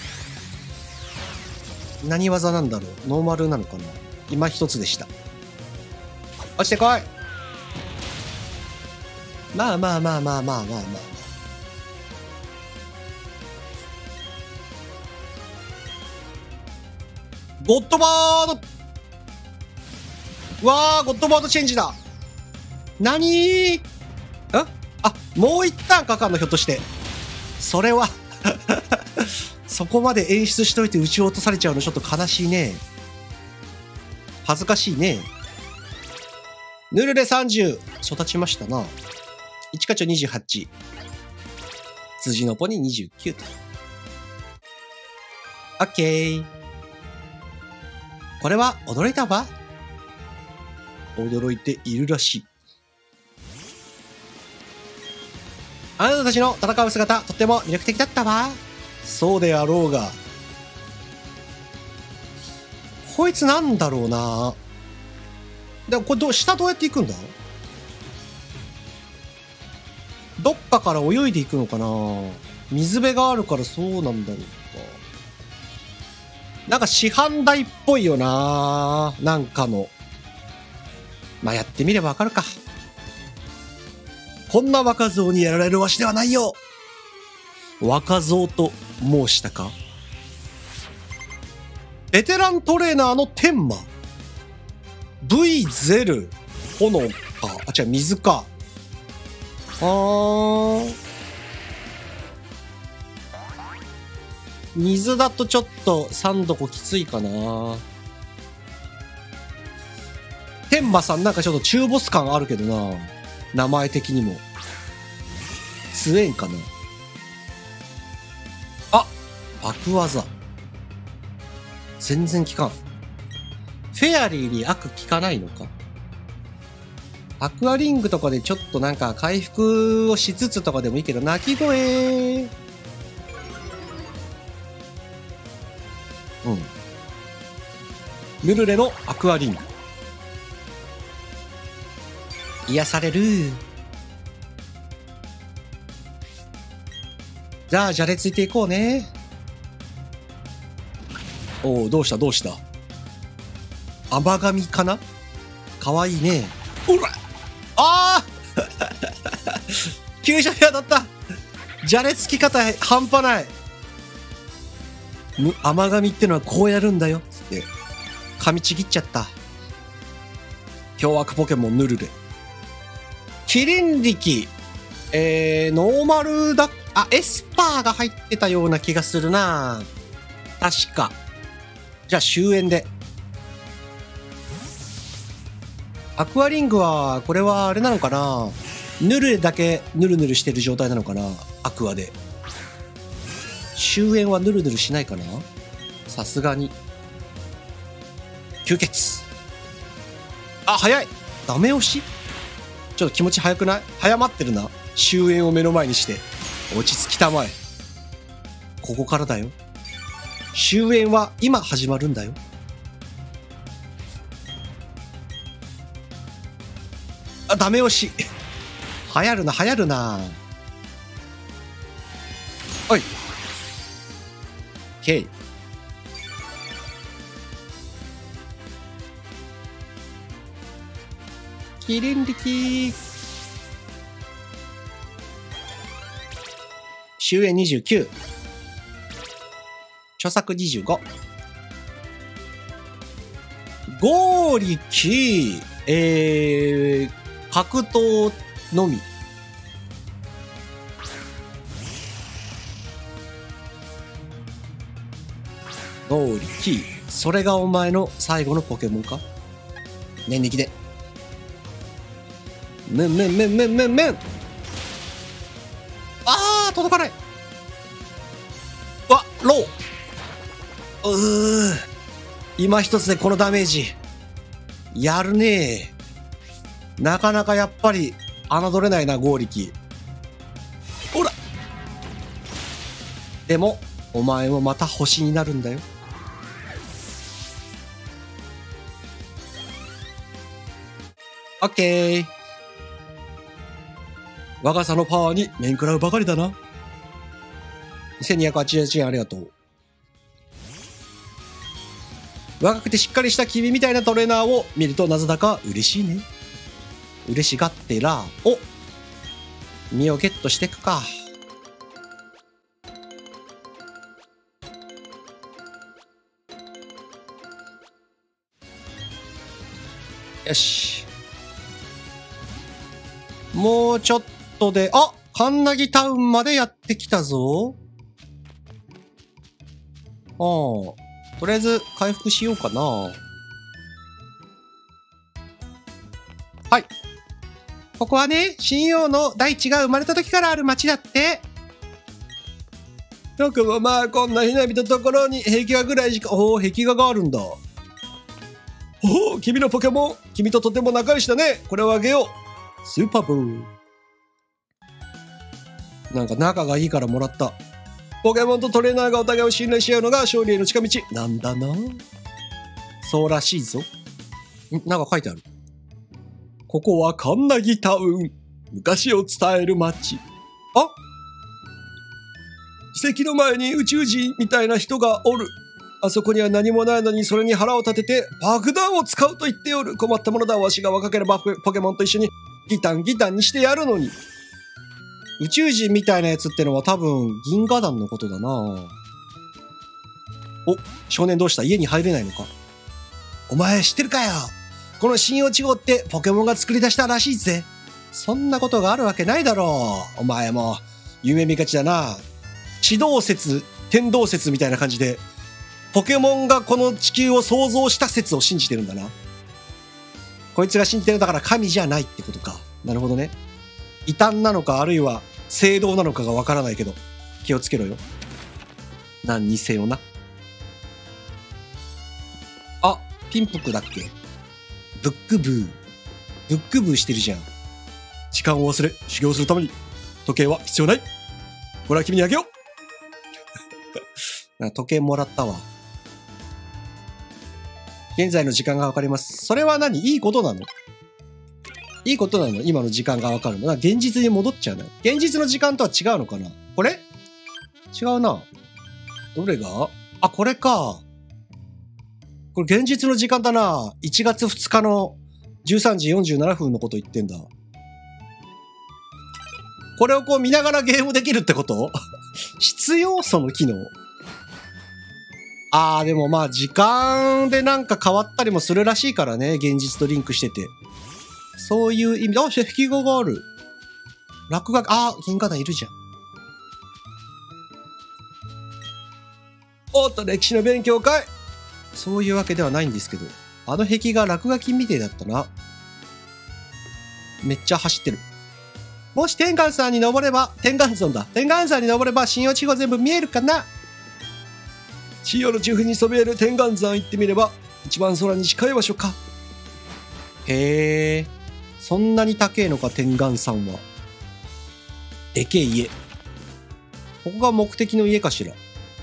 何技なんだろう。ノーマルなのかな。今一つでした。落ちてこい。まあまあまあまあまあまあまあ。ゴッドバード。うわー、ゴッドバードチェンジだ。なにー。んあ、もう一ターンかかんの、ひょっとして。それはそこまで演出しといて撃ち落とされちゃうのちょっと悲しいね。恥ずかしいね。ヌルレさんじゅう。育ちましたな。一課長にじゅうはち。辻のポニーにじゅうきゅうと。オッケー。これは驚いたわ。驚いているらしい。あなたたちの戦う姿、とっても魅力的だったわ。そうであろうが。こいつなんだろうな。でもこれどう、下どうやって行くんだ。どっかから泳いでいくのかな。水辺があるからそうなんだろうか。なんか市販台っぽいよな。なんかの。まあ、やってみればわかるか。こんな若造にやられるわしではないよ。若造と申したか。ベテラントレーナーの天馬。ブイゼロ。炎か。あ、違う、水か。はー。 水だとちょっとさんどこきついかな。天馬さんなんかちょっと中ボス感あるけどな。名前的にも。強えんかな。あ、爆技。全然効かん。フェアリーに悪効かないのか。アクアリングとかでちょっとなんか回復をしつつとかでもいいけど、鳴き声。うん。ヌルレのアクアリング。癒される。じゃあ、じゃれついていこうね。おお、どうしたどうした。甘神かな。かわいいね。ほらああ急所に当たった。じゃれつき方半端ない。甘神ってのはこうやるんだよつって噛みちぎっちゃった。凶悪ポケモンヌルレ。キリン力。えー、ノーマルだ。あ、エスパーが入ってたような気がするな。確か。じゃあ終焉で。アクアリングは、これはあれなのかな。ヌルレだけヌルヌルしてる状態なのかな。アクアで。終焉はヌルヌルしないかな。さすがに。吸血。あ、早い。ダメ押しちょっと気持ち早くない？早まってるな。終焉を目の前にして。落ち着きたまえ。ここからだよ。終焉は今始まるんだよ。あ、ダメ押し。流行るな、流行るな。おい。K。キリン力。終焉にじゅうきゅう。著作にじゅうご。合力。えー、格闘のみ。合力。それがお前の最後のポケモンか？念力で。めんめんめんめんめんめん。あー、届かない。わ、ロー。うー。今一つでこのダメージ。やるねー。なかなかやっぱり、侮れないな、合力。ほら。でも、お前もまた星になるんだよ。オッケー。我がさのパワーに面食らうばかりだな。せんにひゃくはちじゅうはちえんありがとう。若くてしっかりした君みたいなトレーナーを見るとなぜだか嬉しいね。嬉しがってら。お、身をゲットしていくか。よし。もうちょっとで、あ、カンナギタウンまでやってきたぞ。ああ、とりあえず回復しようかな。はい。ここはね、神王の大地が生まれた時からある町だって。よくもまあ、こんなひなびたところに壁画ぐらいしか、おお、壁画があるんだ。おお、君のポケモン、君ととても仲良しだね。これをあげよう。スーパーブー。なんか仲がいいからもらった。ポケモンとトレーナーがお互いを信頼し合うのが勝利への近道なんだな。そうらしいぞ。ん、なんか書いてある。ここはカンナギタウン。昔を伝える街。あ、遺跡の前に宇宙人みたいな人がおる。あそこには何もないのにそれに腹を立てて爆弾を使うと言っておる。困ったものだ。わしが若ければポケモンと一緒にギタンギタンにしてやるのに。宇宙人みたいなやつってのは多分銀河団のことだな。お、少年どうした？家に入れないのか？お前知ってるかよ。この神王地方ってポケモンが作り出したらしいぜ。そんなことがあるわけないだろう。お前も夢見がちだな。地動説っ天動説みたいな感じで、ポケモンがこの地球を創造した説を信じてるんだな。こいつが信じてるんだから神じゃないってことか。なるほどね。異端なのか、あるいは聖堂なのかがわからないけど、気をつけろよ。何にせよな。あ、ピンプクだっけ？ブックブー。ブックブーしてるじゃん。時間を忘れ、修行するために、時計は必要ない。これは君にあげよう。時計もらったわ。現在の時間がわかります。それは何？いいことなの？いいことなの？今の時間がわかるの？現実に戻っちゃうの？現実の時間とは違うのかな？これ？違うな。どれが？あ、これか。これ現実の時間だな。いちがつふつかのじゅうさんじよんじゅうななふんのこと言ってんだ。これをこう見ながらゲームできるってこと？必要？その機能。あー、でもまあ時間でなんか変わったりもするらしいからね。現実とリンクしてて。そういう意味で、あ、壁画がある。落書き、あ、銀河団いるじゃん。おっと、歴史の勉強会。そういうわけではないんですけど。あの壁画落書きみてえだったな。めっちゃ走ってる。もし天眼山に登れば、天眼山だ。天眼山に登れば、信用地方全部見えるかな？信用の中腹にそびえる天眼山行ってみれば、一番空に近い場所か。へえ。そんなに高えのか、天眼山は。でけえ家。ここが目的の家かしら。ん？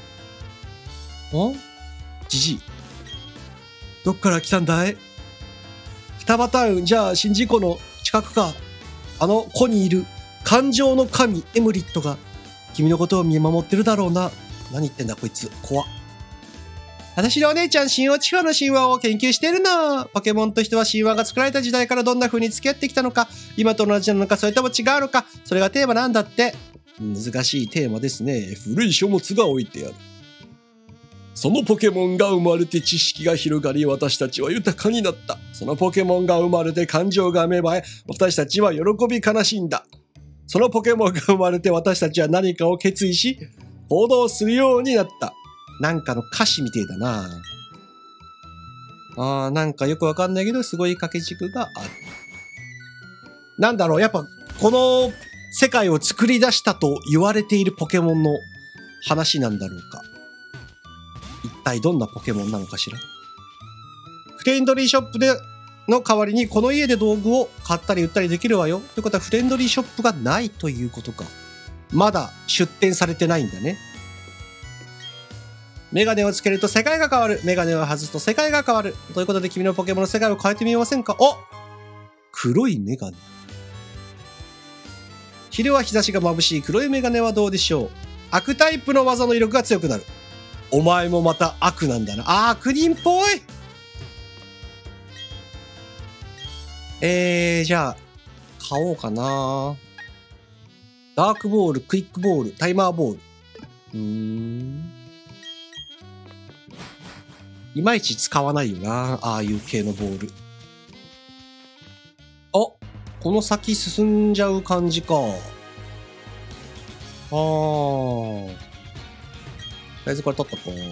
じじい。どっから来たんだい？双葉タウン、じゃあ、宍道湖の近くか。あの湖にいる感情の神エムリットが君のことを見守ってるだろうな。何言ってんだこいつ。怖っ。私のお姉ちゃん、神話地方の神話を研究してるの。ポケモンと人は神話が作られた時代からどんな風に付き合ってきたのか、今と同じなのか、それとも違うのか、それがテーマなんだって。難しいテーマですね。古い書物が置いてある。そのポケモンが生まれて知識が広がり、私たちは豊かになった。そのポケモンが生まれて感情が芽生え、私たちは喜び悲しんだ。そのポケモンが生まれて私たちは何かを決意し、行動するようになった。なんかの歌詞みてえだな。あー、なんかよくわかんないけど、すごい掛け軸がある。なんだろう、やっぱ、この世界を作り出したと言われているポケモンの話なんだろうか。一体どんなポケモンなのかしら。フレンドリーショップでの代わりにこの家で道具を買ったり売ったりできるわよ。ということはフレンドリーショップがないということか。まだ出店されてないんだね。メガネをつけると世界が変わる。メガネを外すと世界が変わる。ということで君のポケモンの世界を変えてみませんか？お！黒いメガネ。昼は日差しが眩しい黒いメガネはどうでしょう？悪タイプの技の威力が強くなる。お前もまた悪なんだな。あー、悪人っぽい。えー、じゃあ、買おうかな。ダークボール、クイックボール、タイマーボール。うーん。いまいち使わないよな。ああいう系のボール。あ、この先進んじゃう感じか。あー。とりあえずこれ取っとこう。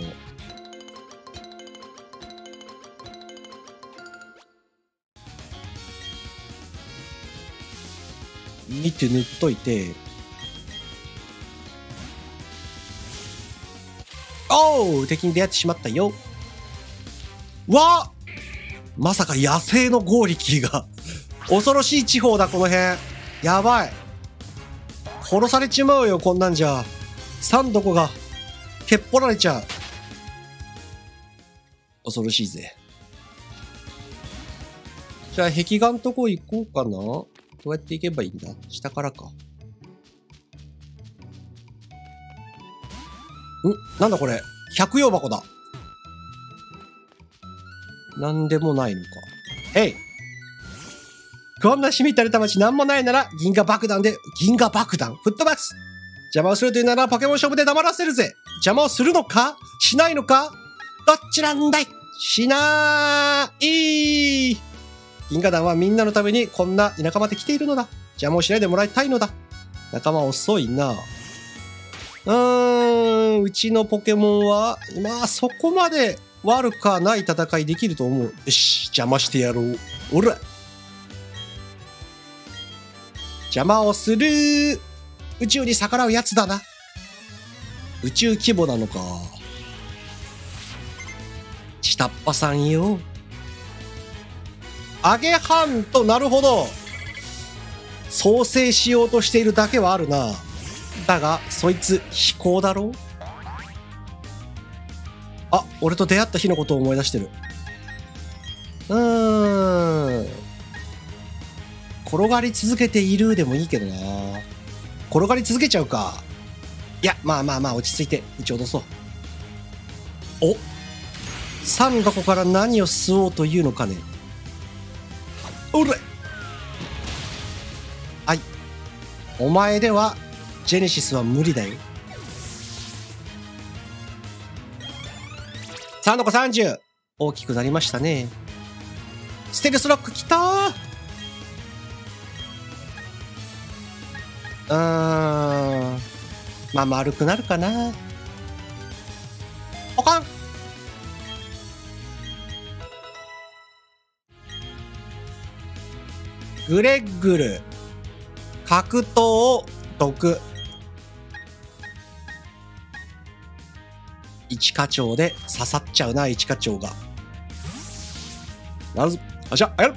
見て塗っといて。おう、敵に出会ってしまったよ。わ！まさか野生のゴーリキーが。恐ろしい地方だ、この辺。やばい。殺されちまうよ、こんなんじゃ。サンドコが。けっぽられちゃう。恐ろしいぜ。じゃあ、壁画んとこ行こうかな。どうやって行けばいいんだ？下からか。ん？なんだこれ？百葉箱だ。なんでもないのか。えい！こんなしみったれた街なんもないなら、銀河爆弾で、銀河爆弾吹っ飛ばす！邪魔をするというならポケモン勝負で黙らせるぜ！邪魔をするのか？しないのか？どっちなんだい？しなーい！銀河団はみんなのためにこんな田舎まで来ているのだ。邪魔をしないでもらいたいのだ。仲間遅いな。 ーん、うちのポケモンは、まあそこまで悪くはない戦いできると思う。よし、邪魔してやろう。おら邪魔をする。宇宙に逆らうやつだな。宇宙規模なのか。下っ端さんよ。アゲハント、なるほど。創生しようとしているだけはあるな。だが、そいつ、非行だろ。あ、俺と出会った日のことを思い出してる。うーん。転がり続けているでもいいけどな。転がり続けちゃうか。いや、まあまあまあ、落ち着いて、打ち落とそう。お、サンがここから何を吸おうというのかね。おれ、はい。お前では、ジェネシスは無理だよ。さんの子さんじゅう。大きくなりましたね。ステルスロックきたー。うーん。まあ丸くなるかな。ポカン。グレッグル。格闘毒。一課長で刺さっちゃうな、一課長が。なるぞ。あしゃ、やる。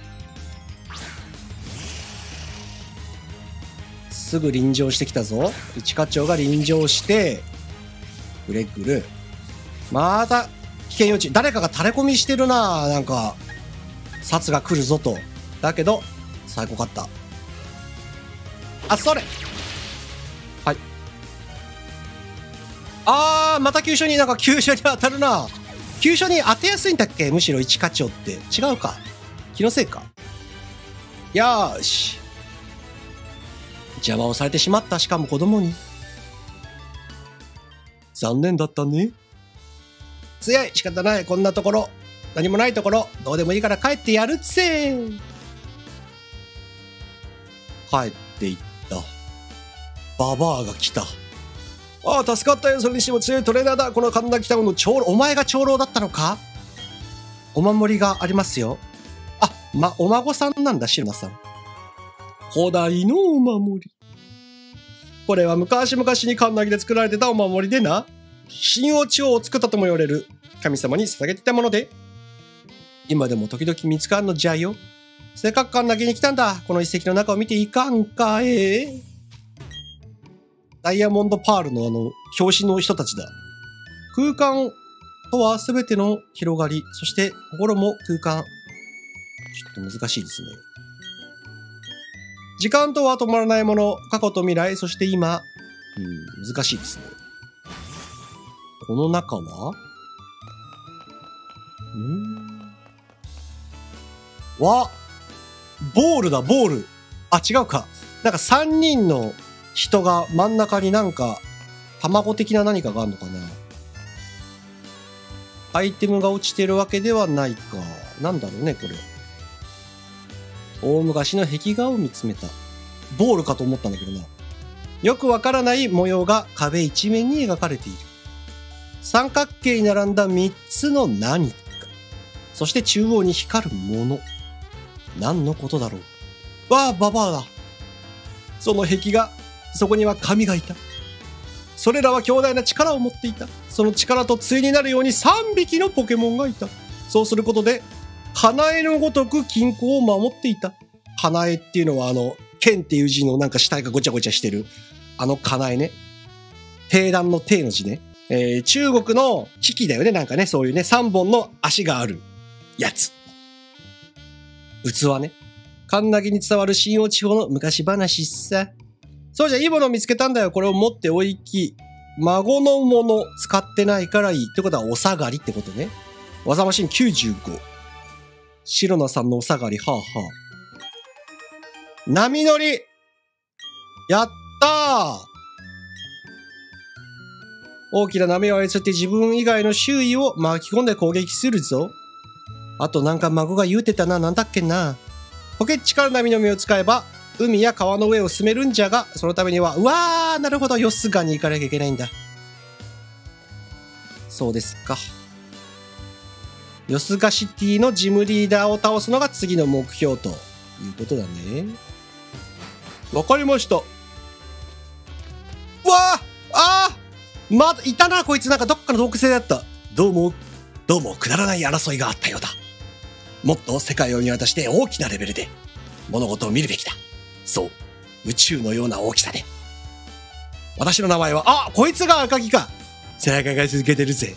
すぐ臨場してきたぞ。一課長が臨場して、グレッグル。また、危険予知。誰かが垂れ込みしてるな。なんか、殺が来るぞと。だけど、最高かった。あ、それ。はい。あー、また急所に、なんか急所に当たるな。急所に当てやすいんだっけ、むしろ一課長って。違うか。気のせいか。よーし。邪魔をされてしまった。しかも子供に。残念だったね。強い。仕方ない。こんなところ。何もないところ。どうでもいいから帰ってやるっぜ。帰っていった。ババアが来た。ああ、助かったよ。それにしても強いトレーナーだ。この神田北の長老。お前が長老だったのか？お守りがありますよ。あ、ま、お孫さんなんだ、シルマさん。古代のお守り。これは昔々にカンナギで作られてたお守りでな。神王地王を作ったとも言われる神様に捧げていたもので、今でも時々見つかるのじゃよ。せっかくカンナギに来たんだ。この遺跡の中を見ていかんかえ。ダイヤモンドパールのあの、表紙の人たちだ。空間とは全ての広がり、そして心も空間。ちょっと難しいですね。時間とは止まらないもの、過去と未来、そして今。うん、難しいですね。この中はんわ、ボールだ、ボール。あ、違うか。なんかさんにんの人が真ん中になんか、卵的な何かがあるのかな。アイテムが落ちてるわけではないか。なんだろうね、これ。大昔の壁画を見つめた。ボールかと思ったんだけどな。よくわからない模様が壁一面に描かれている。三角形に並んだ三つの何か。そして中央に光るもの。何のことだろう。わあ、ババアだ。その壁画、そこには神がいた。それらは強大な力を持っていた。その力と対になるようにさんびきのポケモンがいた。そうすることで、かなえのごとく均衡を守っていた。かなえっていうのはあの、剣っていう字のなんか死体がごちゃごちゃしてる。あのかなえね。定段の定の字ね。えー、中国の機器だよね。なんかね、そういうね、さんぼんの足があるやつ。器ね。カンナギに伝わる神王地方の昔話さ。そうじゃ、いいものを見つけたんだよ。これを持っておいき。孫のもの使ってないからいい。ってことはお下がりってことね。技マシンきゅうじゅうご。シロナさんのお下がり、はあはあ。波乗りやったー。大きな波を操って自分以外の周囲を巻き込んで攻撃するぞ。あとなんか孫が言うてたな。なんだっけな。ポケッチから波の実を使えば海や川の上を進めるんじゃが、そのためには、うわー、なるほど、ヨスガに行かなきゃいけないんだ。そうですか。ヨスガシティのジムリーダーを倒すのが次の目標ということだね。わかりました。うわーあーまだ、いたな、こいつ。なんかどっかの洞窟でだった。どうも、どうも、くだらない争いがあったようだ。もっと世界を見渡して大きなレベルで物事を見るべきだ。そう、宇宙のような大きさで。私の名前は、あ、こいつが赤木か。背中が続けてるぜ。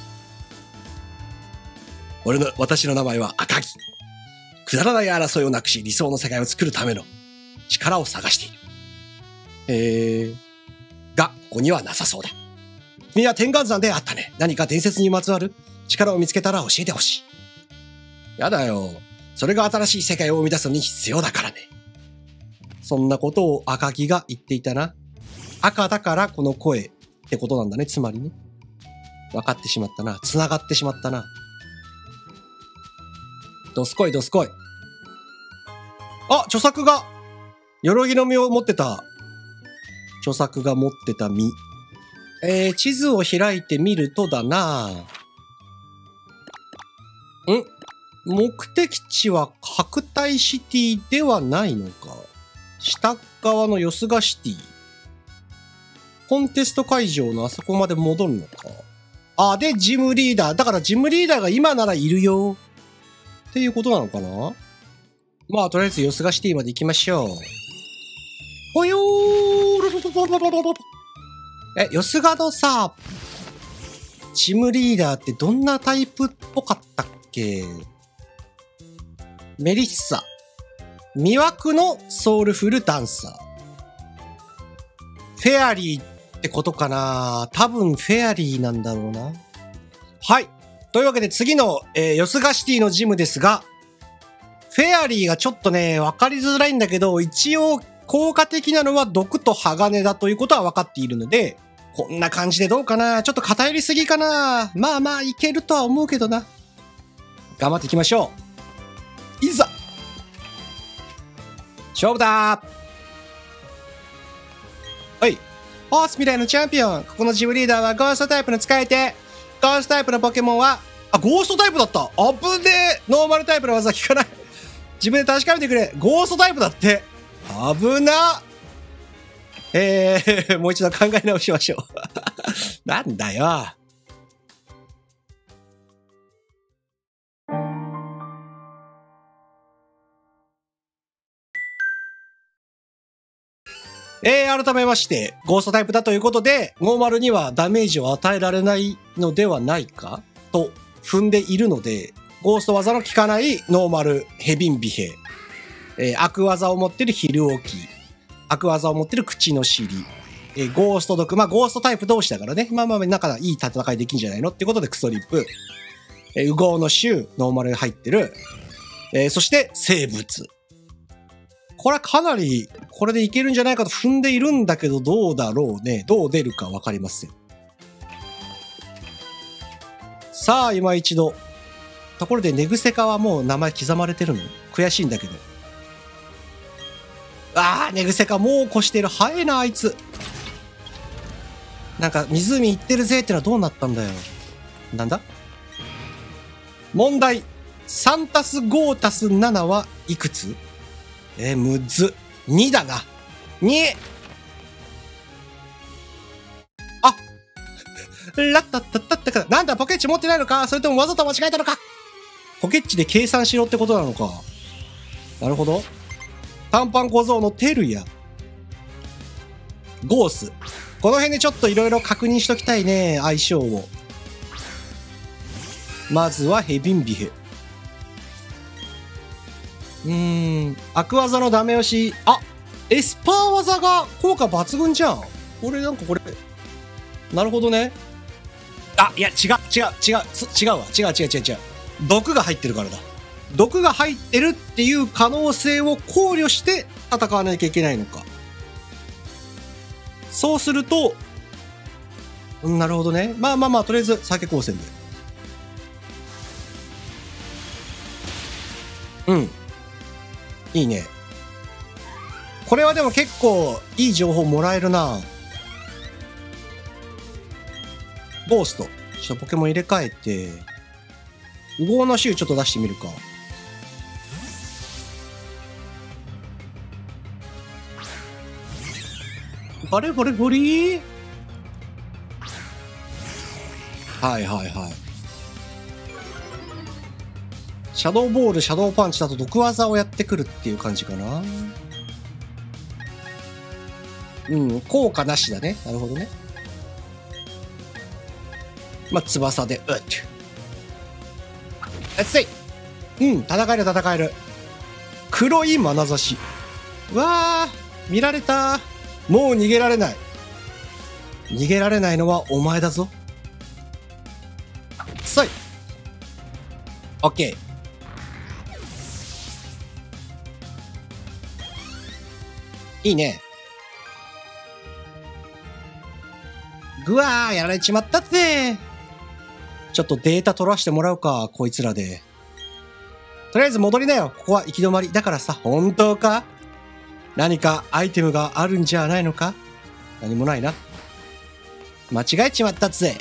俺の、私の名前は赤木。くだらない争いをなくし、理想の世界を作るための力を探している。へえ。が、ここにはなさそうだ。君は天眼山であったね。何か伝説にまつわる力を見つけたら教えてほしい。やだよ。それが新しい世界を生み出すのに必要だからね。そんなことを赤木が言っていたな。赤だからこの声ってことなんだね、つまりね。分かってしまったな。繋がってしまったな。どすこいどすこい。あ、著作が、鎧の実を持ってた。著作が持ってた実。えー、地図を開いてみるとだな。ん目的地は白体シティではないのか。下側のヨスガシティ。コンテスト会場のあそこまで戻るのか。あ、で、ジムリーダー。だからジムリーダーが今ならいるよ。っていうことなのかな。まあ、とりあえずヨスガシティまで行きましょう。ほよー。え、ヨスガのさ、ジムリーダーってどんなタイプっぽかったっけ。メリッサ。魅惑のソウルフルダンサー。フェアリーってことかな。多分フェアリーなんだろうな。はい。というわけで次の、えー、ヨスガシティのジムですが、フェアリーがちょっとね、わかりづらいんだけど、一応効果的なのは毒と鋼だということは分かっているので、こんな感じでどうかな。ちょっと偏りすぎかな。まあまあいけるとは思うけどな。頑張っていきましょう。いざ勝負だー。はい。ホース未来のチャンピオン。ここのジムリーダーはゴーストタイプの使い手。ゴーストタイプのポケモンは、あ、ゴーストタイプだった。あぶねえ。ノーマルタイプの技効かない。自分で確かめてくれ。ゴーストタイプだって。危な。えー、もう一度考え直しましょう。なんだよ。えー、改めまして、ゴーストタイプだということで、ノーマルにはダメージを与えられないのではないかと踏んでいるので、ゴースト技の効かないノーマルヘビンビヘ、えー、悪技を持ってるヒルオキ、悪技を持ってる口の尻、えー、ゴースト毒、まあゴーストタイプ同士だからね、まあまあなんかいい戦いできんじゃないのってことでクソリップ、えー、ウゴウの衆、ノーマル入ってる、えー、そして生物。これはかなり、これでいけるんじゃないかと踏んでいるんだけど、どうだろうね。どう出るかわかりません。さあ、今一度。ところで、ネグセカはもう名前刻まれてるの？悔しいんだけど。ああ、ネグセカもう越してる。早いな、あいつ。なんか、湖行ってるぜってのはどうなったんだよ。なんだ？問題。さんたすごたすななはいくつ？えー、むず。にだな。に。あラッタッタッタッタッタ。なんだ、ポケッチ持ってないのか？それともわざと間違えたのか？ポケッチで計算しろってことなのか。なるほど。短パン小僧のテルヤ。ゴース。この辺でちょっといろいろ確認しときたいね。相性を。まずはヘビンビヘ。うーん。悪技のダメ押し。あ、エスパー技が効果抜群じゃん。これなんかこれ。なるほどね。あ、いや、違う、違う、違う、違うわ。違う、違う、違う、違う。毒が入ってるからだ。毒が入ってるっていう可能性を考慮して戦わなきゃいけないのか。そうすると、うん、なるほどね。まあまあまあ、とりあえず、酒光線で。うん。いいね。 これはでも結構いい情報もらえるな。ゴースト。ちょっとポケモン入れ替えて、無謀の種ちょっと出してみるか。バレバレバリー。はいはいはい。シャドーボール、シャドーパンチだと毒技をやってくるっていう感じかな。うん、効果なしだね。なるほどね。まあ、翼で、うっ。熱い。うん、戦える戦える。黒い眼差し。うわー、見られた。もう逃げられない。逃げられないのはお前だぞ。そい。オッケー。いいね。ぐわー、やられちまったって。ちょっとデータ取らせてもらうか、こいつらで。とりあえず戻りなよ。ここは行き止まり。だからさ、本当か？何かアイテムがあるんじゃないのか？何もないな。間違えちまったぜ。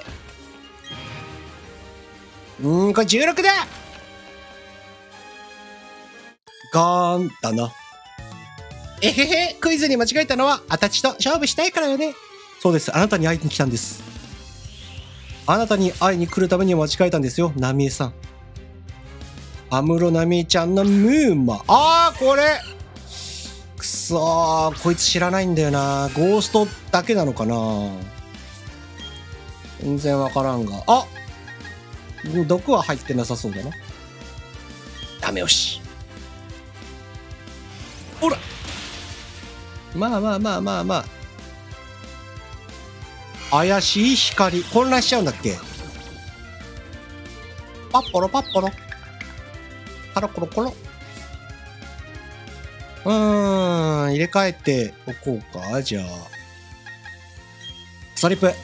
うーん、これじゅうろくだ！ガーンだな。えへへ、クイズに間違えたのは、あたちと勝負したいからよね。そうです。あなたに会いに来たんです。あなたに会いに来るために間違えたんですよ、ナミエさん。安室奈美恵ちゃんのムーマ。あー、これくそー、こいつ知らないんだよな。ゴーストだけなのかな。全然わからんが。あ、毒は入ってなさそうだな。ダメよし。ほら、まあまあまあまあまあ。怪しい光。混乱しちゃうんだっけ。パッポロパッポロ。カロコロコロ。うーん、入れ替えておこうか。じゃあ。クソリップ。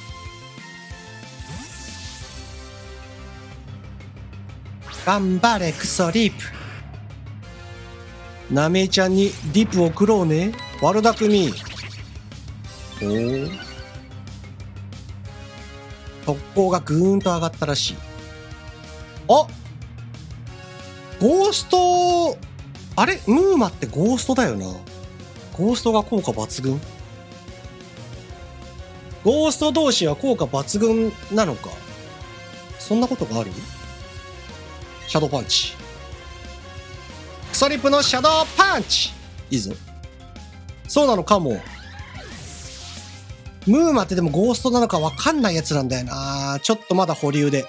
頑張れ、クソリップ。なめちゃんにディップを送ろうね。悪巧み。おお。特攻がぐーんと上がったらしい。あ、ゴースト、あれムーマってゴーストだよな。ゴーストが効果抜群。ゴースト同士は効果抜群なのか。そんなことがある？シャドーパンチ。クソリップのシャドーパンチ。いいぞ。そうなのかも。ムーマってでもゴーストなのかわかんないやつなんだよな。ちょっとまだ保留で。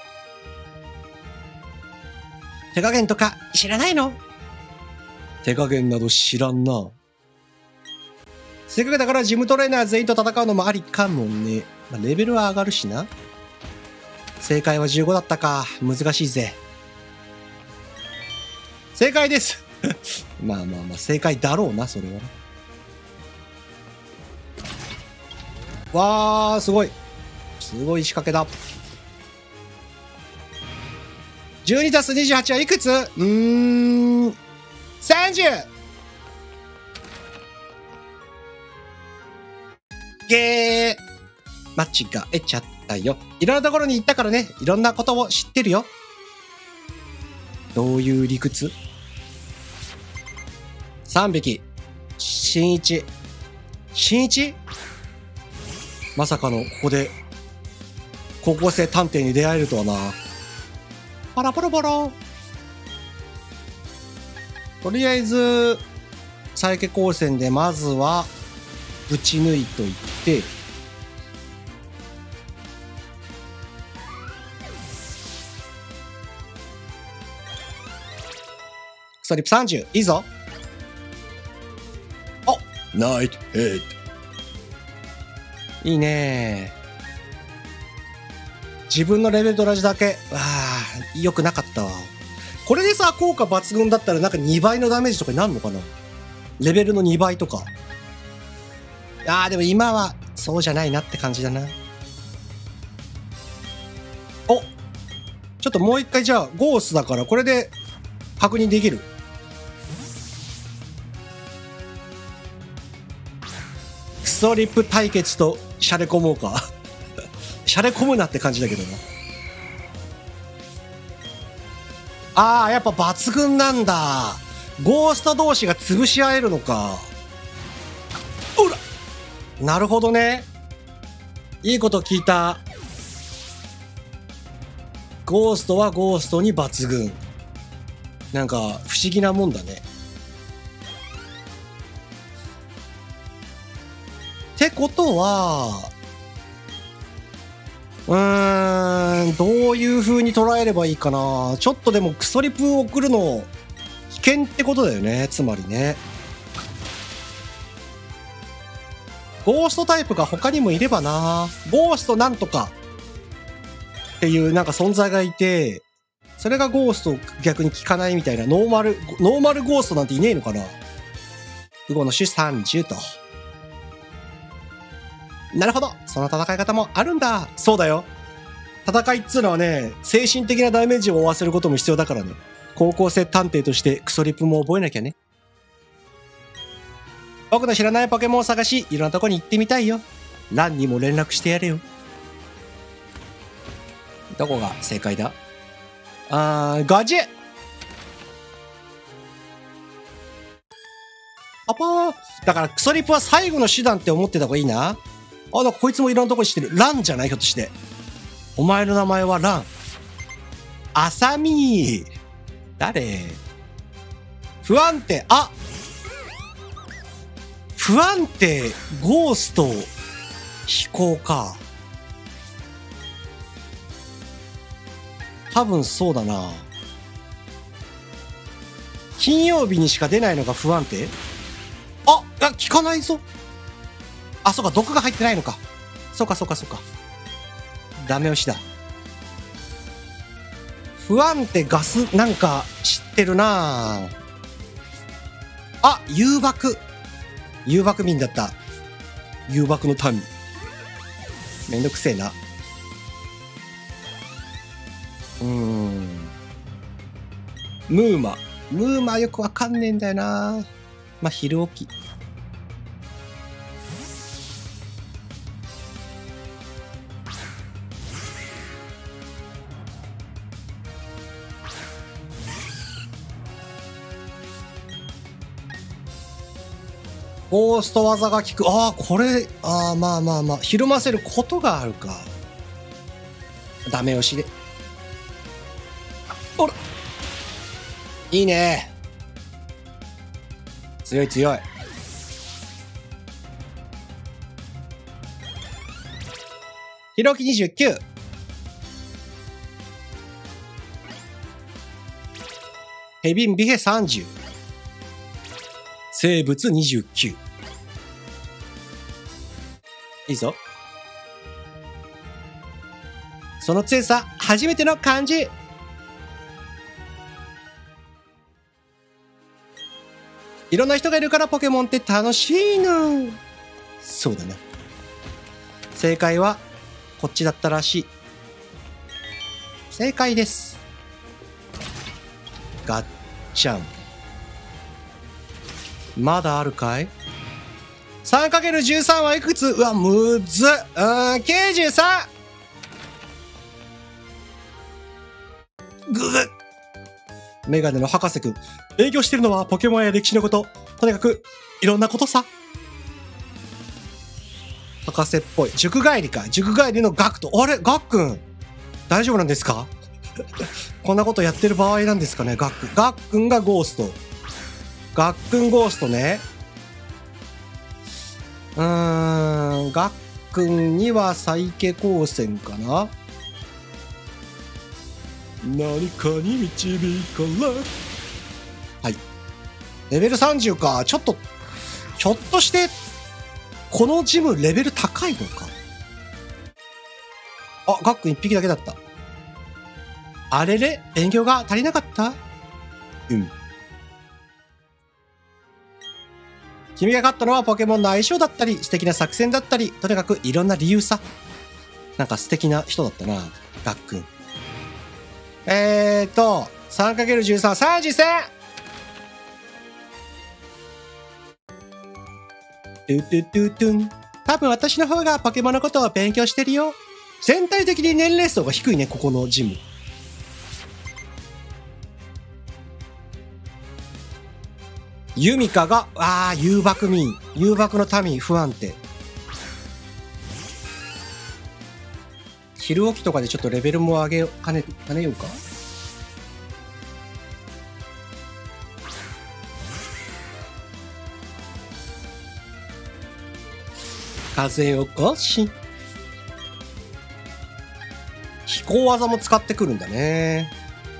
手加減とか知らないの？手加減など知らんな。せっかくだからジムトレーナー全員と戦うのもありかもね。まあ、レベルは上がるしな。正解はじゅうごだったか。難しいぜ。正解です。まあまあまあ正解だろうな、それは。わー、すごい。すごい仕掛けだ。じゅうにたすにじゅうはちはいくつ？うーん、さんじゅう！ゲー。間違えちゃったよ。いろんなところに行ったからね、いろんなことを知ってるよ。どういう理屈？さんびき。新一。新一？まさかのここで高校生探偵に出会えるとはな。パラパラパラ。とりあえず佐伯高専でまずはぶち抜いといて、クソリップさんじゅう。いいぞ。お、ナイトヘッド。いいねー。自分のレベルと同じだけ。わあ、良くなかったわ。これでさ、効果抜群だったらなんかにばいのダメージとかになるのかな？レベルのにばいとか。ああ、でも今はそうじゃないなって感じだな。お、ちょっともう一回じゃあ、ゴースだからこれで確認できる。 ソリップ対決とシャレ込もうか。シャレ込むなって感じだけどな。ああ、やっぱ抜群なんだ。ゴースト同士が潰し合えるのか。ほら、なるほどね。いいこと聞いた。ゴーストはゴーストに抜群。なんか不思議なもんだね。ってことは、うーん、どういう風に捉えればいいかな。ちょっとでもクソリプを送るの危険ってことだよね。つまりね。ゴーストタイプが他にもいればな。ゴーストなんとかっていうなんか存在がいて、それがゴースト逆に効かないみたいな、ノーマル、ノーマルゴーストなんていねえのかな。ウゴの種さんじゅうと。なるほど。その戦い方もあるんだ。そうだよ。戦いっつうのはね、精神的なダメージを負わせることも必要だからね。高校生探偵としてクソリプも覚えなきゃね。僕の知らないポケモンを探し、いろんなとこに行ってみたいよ。ランにも連絡してやれよ。どこが正解だ？あー、ガジェ！パパー。だからクソリプは最後の手段って思ってた方がいいな。あ、なんかこいつもいろんなとこにしてる。ランじゃない？ひょっとして。お前の名前はラン。アサミー。誰？不安定。あ！不安定、ゴースト、飛行か。多分そうだな。金曜日にしか出ないのが不安定？あ、いや、効かないぞ。あ、そうか、毒が入ってないのか。そうか、そうか、そうか。ダメ押しだ。不安定ガス、なんか知ってるな。あ、誘爆。誘爆民だった。誘爆の民。めんどくせえな。うーん。ムーマ。ムーマよくわかんねえんだよな。まあ、昼起き。ゴースト技が効く。ああ、これ、ああ、まあまあまあ、ひるませることがあるか。ダメ押しで。おら。いいね。強い強い。ひろきにじゅうきゅう。ヘビンビヘさんじゅう。生物にじゅうきゅう。いいぞ。その強さ、初めての漢字。いろんな人がいるからポケモンって楽しいの。そうだな。正解は、こっちだったらしい。正解です。ガッチャン。まだあるかい？ さんかけるじゅうさん はいくつ？うわ、むずっ。うん、きゅうじゅうさん。ぐぐっ。メガネの博士くん。営業してるのはポケモンや歴史のこと。とにかく、いろんなことさ。博士っぽい。塾帰りか。塾帰りのガクト。あれガックン。大丈夫なんですか？こんなことやってる場合なんですかね、ガックン。ガックンがゴースト。ガックンゴーストね。うーん、ガックンにはサイケ光線かな。何かに導かれ。はい。レベルさんじゅうか。ちょっと、ひょっとして、このジムレベル高いのか。あ、ガックンいっぴきだけだった。あれれ勉強が足りなかった？うん。君が勝ったのはポケモンの相性だったり、素敵な作戦だったり、とにかくいろんな理由さ。なんか素敵な人だったな、ガックン。えーと、さんかけるじゅうさん、さんじゅうさん！トゥトゥトゥトゥン。 多分私の方がポケモンのことを勉強してるよ。全体的に年齢層が低いね、ここのジム。ユミカが、ああ、誘爆民。誘爆の民、不安定。昼起きとかでちょっとレベルも上げよ、兼ね、兼ねようか。風起こし。飛行技も使ってくるんだね。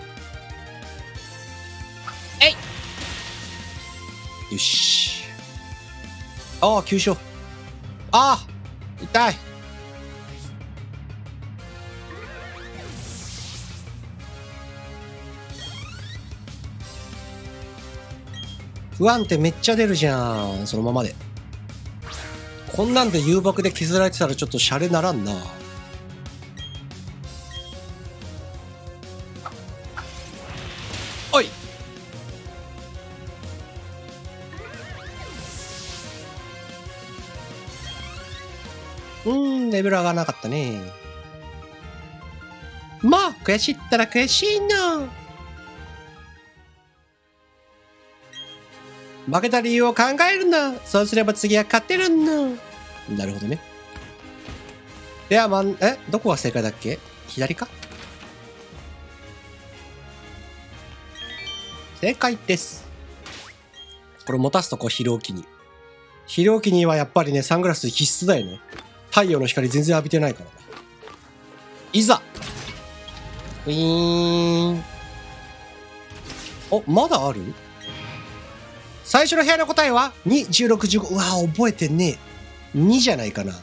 えいよし。ああ、急所。ああ、痛い。不安定めっちゃ出るじゃん。そのままで。こんなんで誘爆で削られてたらちょっとシャレならんな。おい。うーん、レベル上がらなかったね。まあ、悔しいったら悔しいな。負けた理由を考えるな。そうすれば次は勝てるんだ。なるほどね。では、まん、えどこが正解だっけ？左か？正解です。これ持たすとこ、昼起きに。昼起きにはやっぱりね、サングラス必須だよね。太陽の光全然浴びてないからな。いざウィーン。お、まだある？最初の部屋の答えはに、じゅうろく、じゅうご。うわぁ、覚えてねえ。にじゃないかな。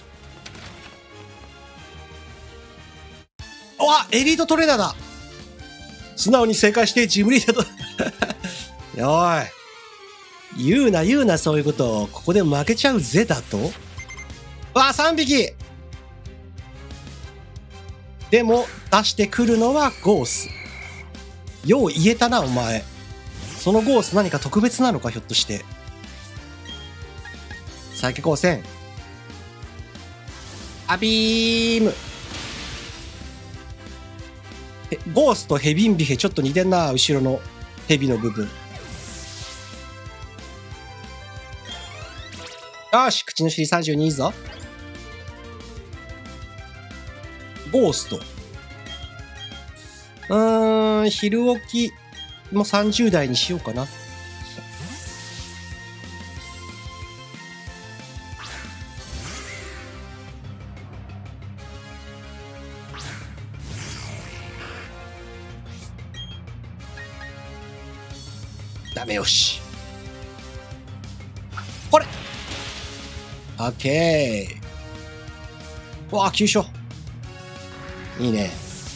うわ、エリートトレーナーだ。素直に正解してジムリーダーと。おい。言うな言うな、そういうこと。ここで負けちゃうぜだと？うわ、さんびき。でも、出してくるのはゴース。よう言えたな、お前。そのゴース何か特別なのか、ひょっとして。サイケ光線。アビーム。え、ゴースとヘビンビヘちょっと似てんな、後ろのヘビの部分。よし、口の尻さんじゅうにいいぞ。ゴースト。うーん、昼起きもうさんじゅう代にしようかな。ダメよし。これオッケー。わあ、急所。いいね。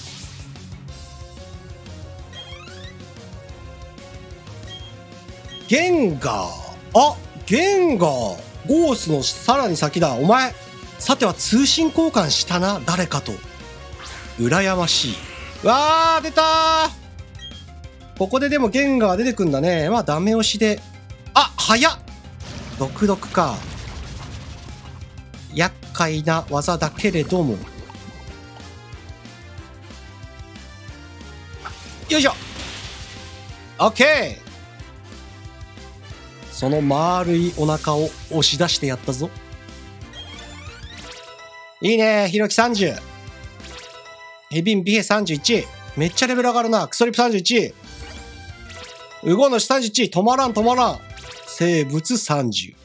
ゲンガー。あ、ゲンガー。ゴースのさらに先だ。お前、さては通信交換したな、誰かと。羨ましい。わー、出たー。ここででもゲンガー出てくんだね。まあ、ダメ押しで。あ、早っ。独特か。厄介な技だけれども。よいしょ。オッケー。その丸いお腹を押し出してやったぞ。いいね、ひろきさんじゅう。ヘビンビヘさんじゅういち。めっちゃレベル上がるな。クソリプさんじゅういち。ウゴのしさんじゅういち。止まらん止まらん。生物さんじゅう。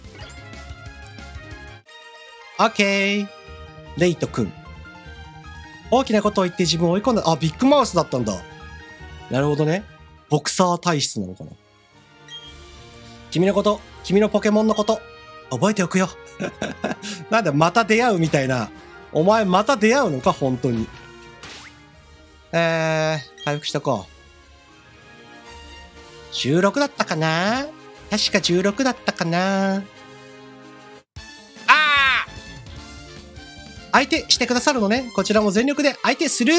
オッケー。レイトくん。大きなことを言って自分を追い込んだ。あ、ビッグマウスだったんだ。なるほどね。ボクサー体質なのかな。君のこと、君のポケモンのこと、覚えておくよ。なんだ、また出会うみたいな。お前また出会うのか、本当に。えー、回復しとこう。じゅうろくだったかな？確かじゅうろくだったかな。あー！相手してくださるのね。こちらも全力で相手する。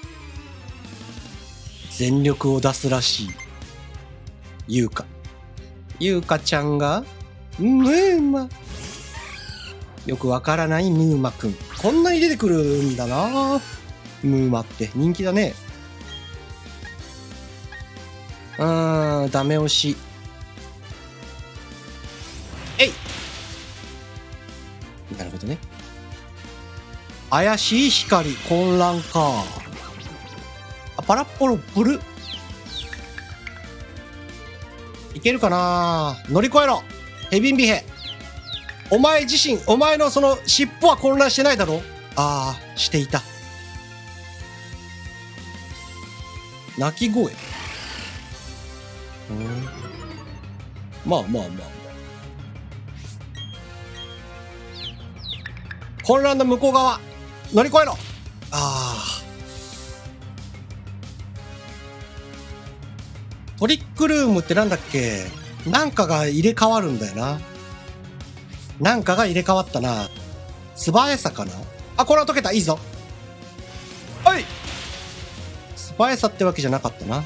全力を出すらしい。ゆうか。ゆうかちゃんが、むーま。 よくわからないムーマくん。こんなに出てくるんだな。ムーマって人気だね。うーん、ダメ押し。えい。なるほどね。怪しい光、混乱か。あ、パラッポロブル。いけるかな。乗り越えろヘビンビヘ。お前自身、お前のその尻尾は混乱してないだろ。ああ、していた。鳴き声。うん。まあまあまあまあ。混乱の向こう側、乗り越えろ。ああ。トリックルームってなんだっけ。なんかが入れ替わるんだよな。なんかが入れ替わったな。素早さかな。あ、これは解けた。いいぞ。はい。素早さってわけじゃなかったな。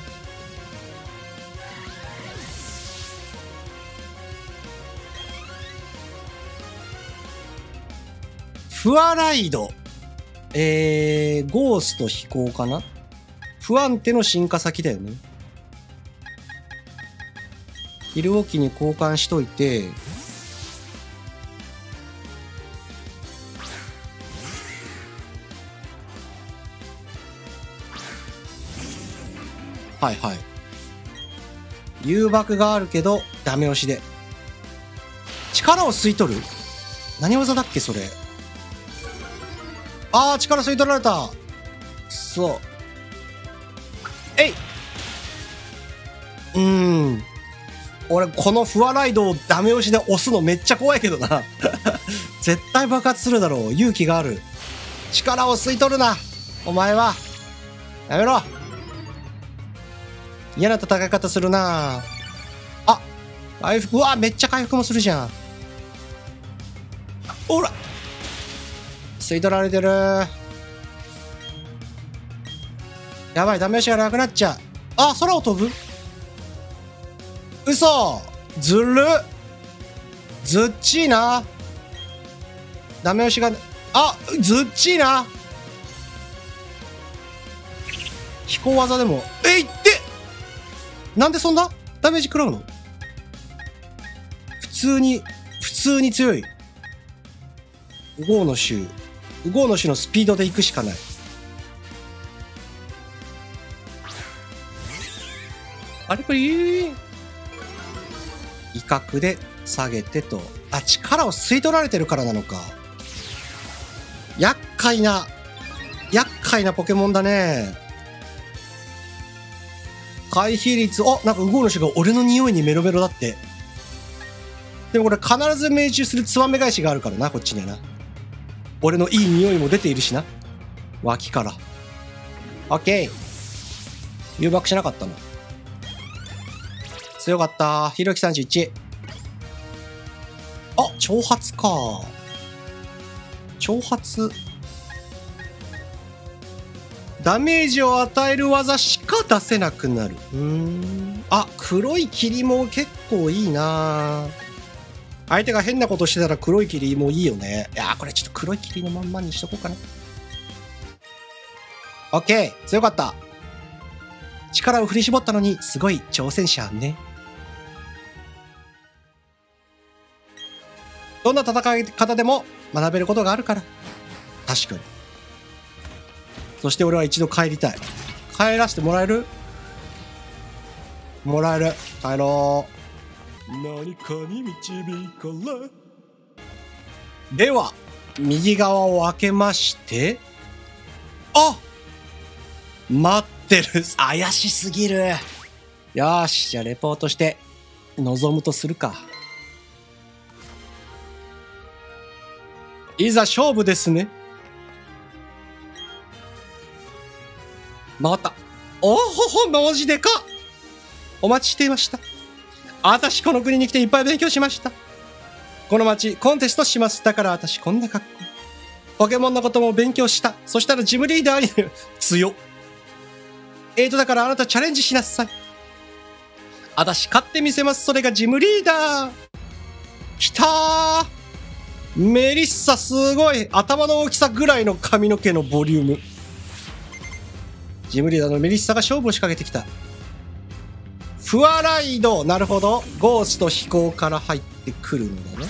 フアライド。えー、ゴースト飛行かな。不安定の進化先だよね。ヒルオキに交換しといて、はいはい。誘爆があるけど、ダメ押しで。力を吸い取る？何技だっけそれ。あー、力吸い取られた。そう。えい。うーん。俺、このフアライドをダメ押しで押すのめっちゃ怖いけどな。絶対爆発するだろう。勇気がある。力を吸い取るな。お前は。やめろ。嫌な戦い方するな。あ、回復。うわ、めっちゃ回復もするじゃん。ほら。吸い取られてる。やばい、ダメ押しがなくなっちゃう。あ、空を飛ぶ。嘘。ずるっ。ずっちいな。ダメ押しが、あ、ずっちいな。飛行技でも、えいって。なんでそんなダメージ食らうの？普通に、普通に強い。ウゴウの種。ウゴウの種のスピードで行くしかない。あれこれ、威嚇で下げてと。あ、力を吸い取られてるからなのか。厄介な、厄介なポケモンだね。回避率、あ、なんかウゴウの種が俺の匂いにメロメロだって。でもこれ必ず命中するツバメ返しがあるからな、こっちにはな。俺のいい匂いも出ているしな。脇から。オッケー。誘爆しなかったの。強かった。ひろきさんじゅういち。あ、挑発か。挑発。ダメージを与える技しか出せなくなる。うーん。あ、黒い霧も結構いいな。相手が変なことしてたら黒い霧もいいよね。いやー、これちょっと黒い霧のまんまにしとこうかな。オッケー、強かった。力を振り絞ったのに、すごい挑戦者ね。どんな戦い方でも学べることがあるから。確かに。そして俺は一度帰りたい。帰らせてもらえる？もらえる。帰ろう。何かに導かれ。では、右側を開けまして。あ！待ってる。怪しすぎる。よーし、じゃあレポートして臨むとするか。いざ勝負ですね。回った。おほほ、マジでか。お待ちしていました。私この国に来ていっぱい勉強しました。この町コンテストします。だから私こんな格好。ポケモンのことも勉強した。そしたらジムリーダーに強っ。えーとだからあなたチャレンジしなさい。私勝ってみせます。それがジムリーダー。きたー。 メリッサすごい。頭の大きさぐらいの髪の毛のボリューム。ジムリーダーのメリッサが勝負を仕掛けてきた。フワライド。なるほど。ゴースト飛行から入ってくるのだね。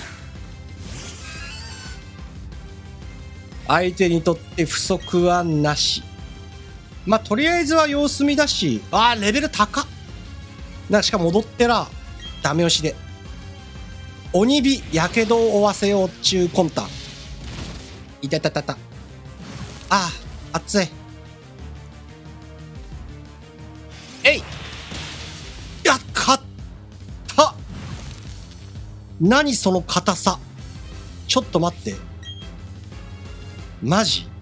相手にとって不足はなし。まあ、とりあえずは様子見だし。あー、レベル高っ。な、しかも戻ってら。ダメ押しで。鬼火、やけどを負わせよう中魂胆。いたたたた。ああ、熱い。えい。やっ、勝った。何その硬さ。ちょっと待って。マジ？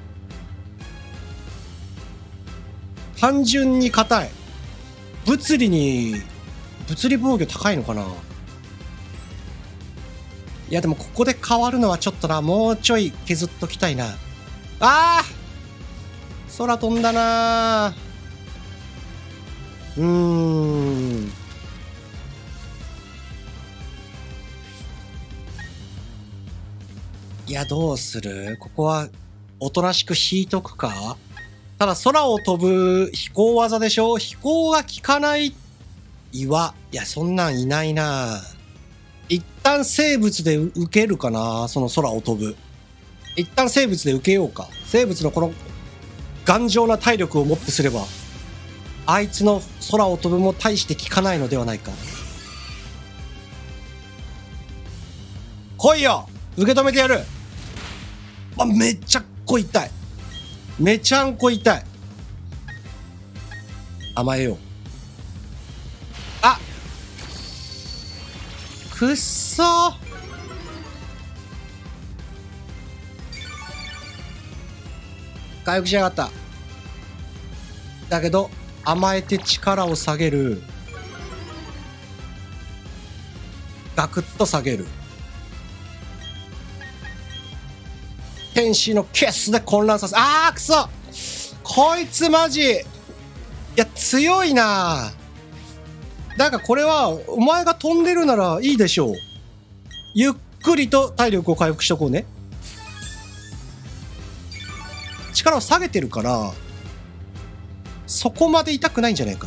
単純に硬い。物理に、物理防御高いのかな？いやでもここで変わるのはちょっとな、もうちょい削っときたいな。ああ！空飛んだなー。うーん。いや、どうする？ここは、おとなしく引いとくか？ただ空を飛ぶ飛行技でしょ？飛行が効かない岩。いや、そんなんいないな。一旦生物で受けるかな？その空を飛ぶ。一旦生物で受けようか。生物のこの頑丈な体力をもってすれば、あいつの空を飛ぶも大して効かないのではないか。来いよ！受け止めてやる！あ、めっちゃこ痛い。めちゃんこ痛い。甘えよう。あ！くっそー。回復しやがった。だけど、甘えて力を下げる。ガクッと下げる。天使のキスで混乱させ、あーくそ！こいつマジ！いや、強いなぁ。だからこれは、お前が飛んでるならいいでしょう。ゆっくりと体力を回復しとこうね。力を下げてるから、そこまで痛くないんじゃないか？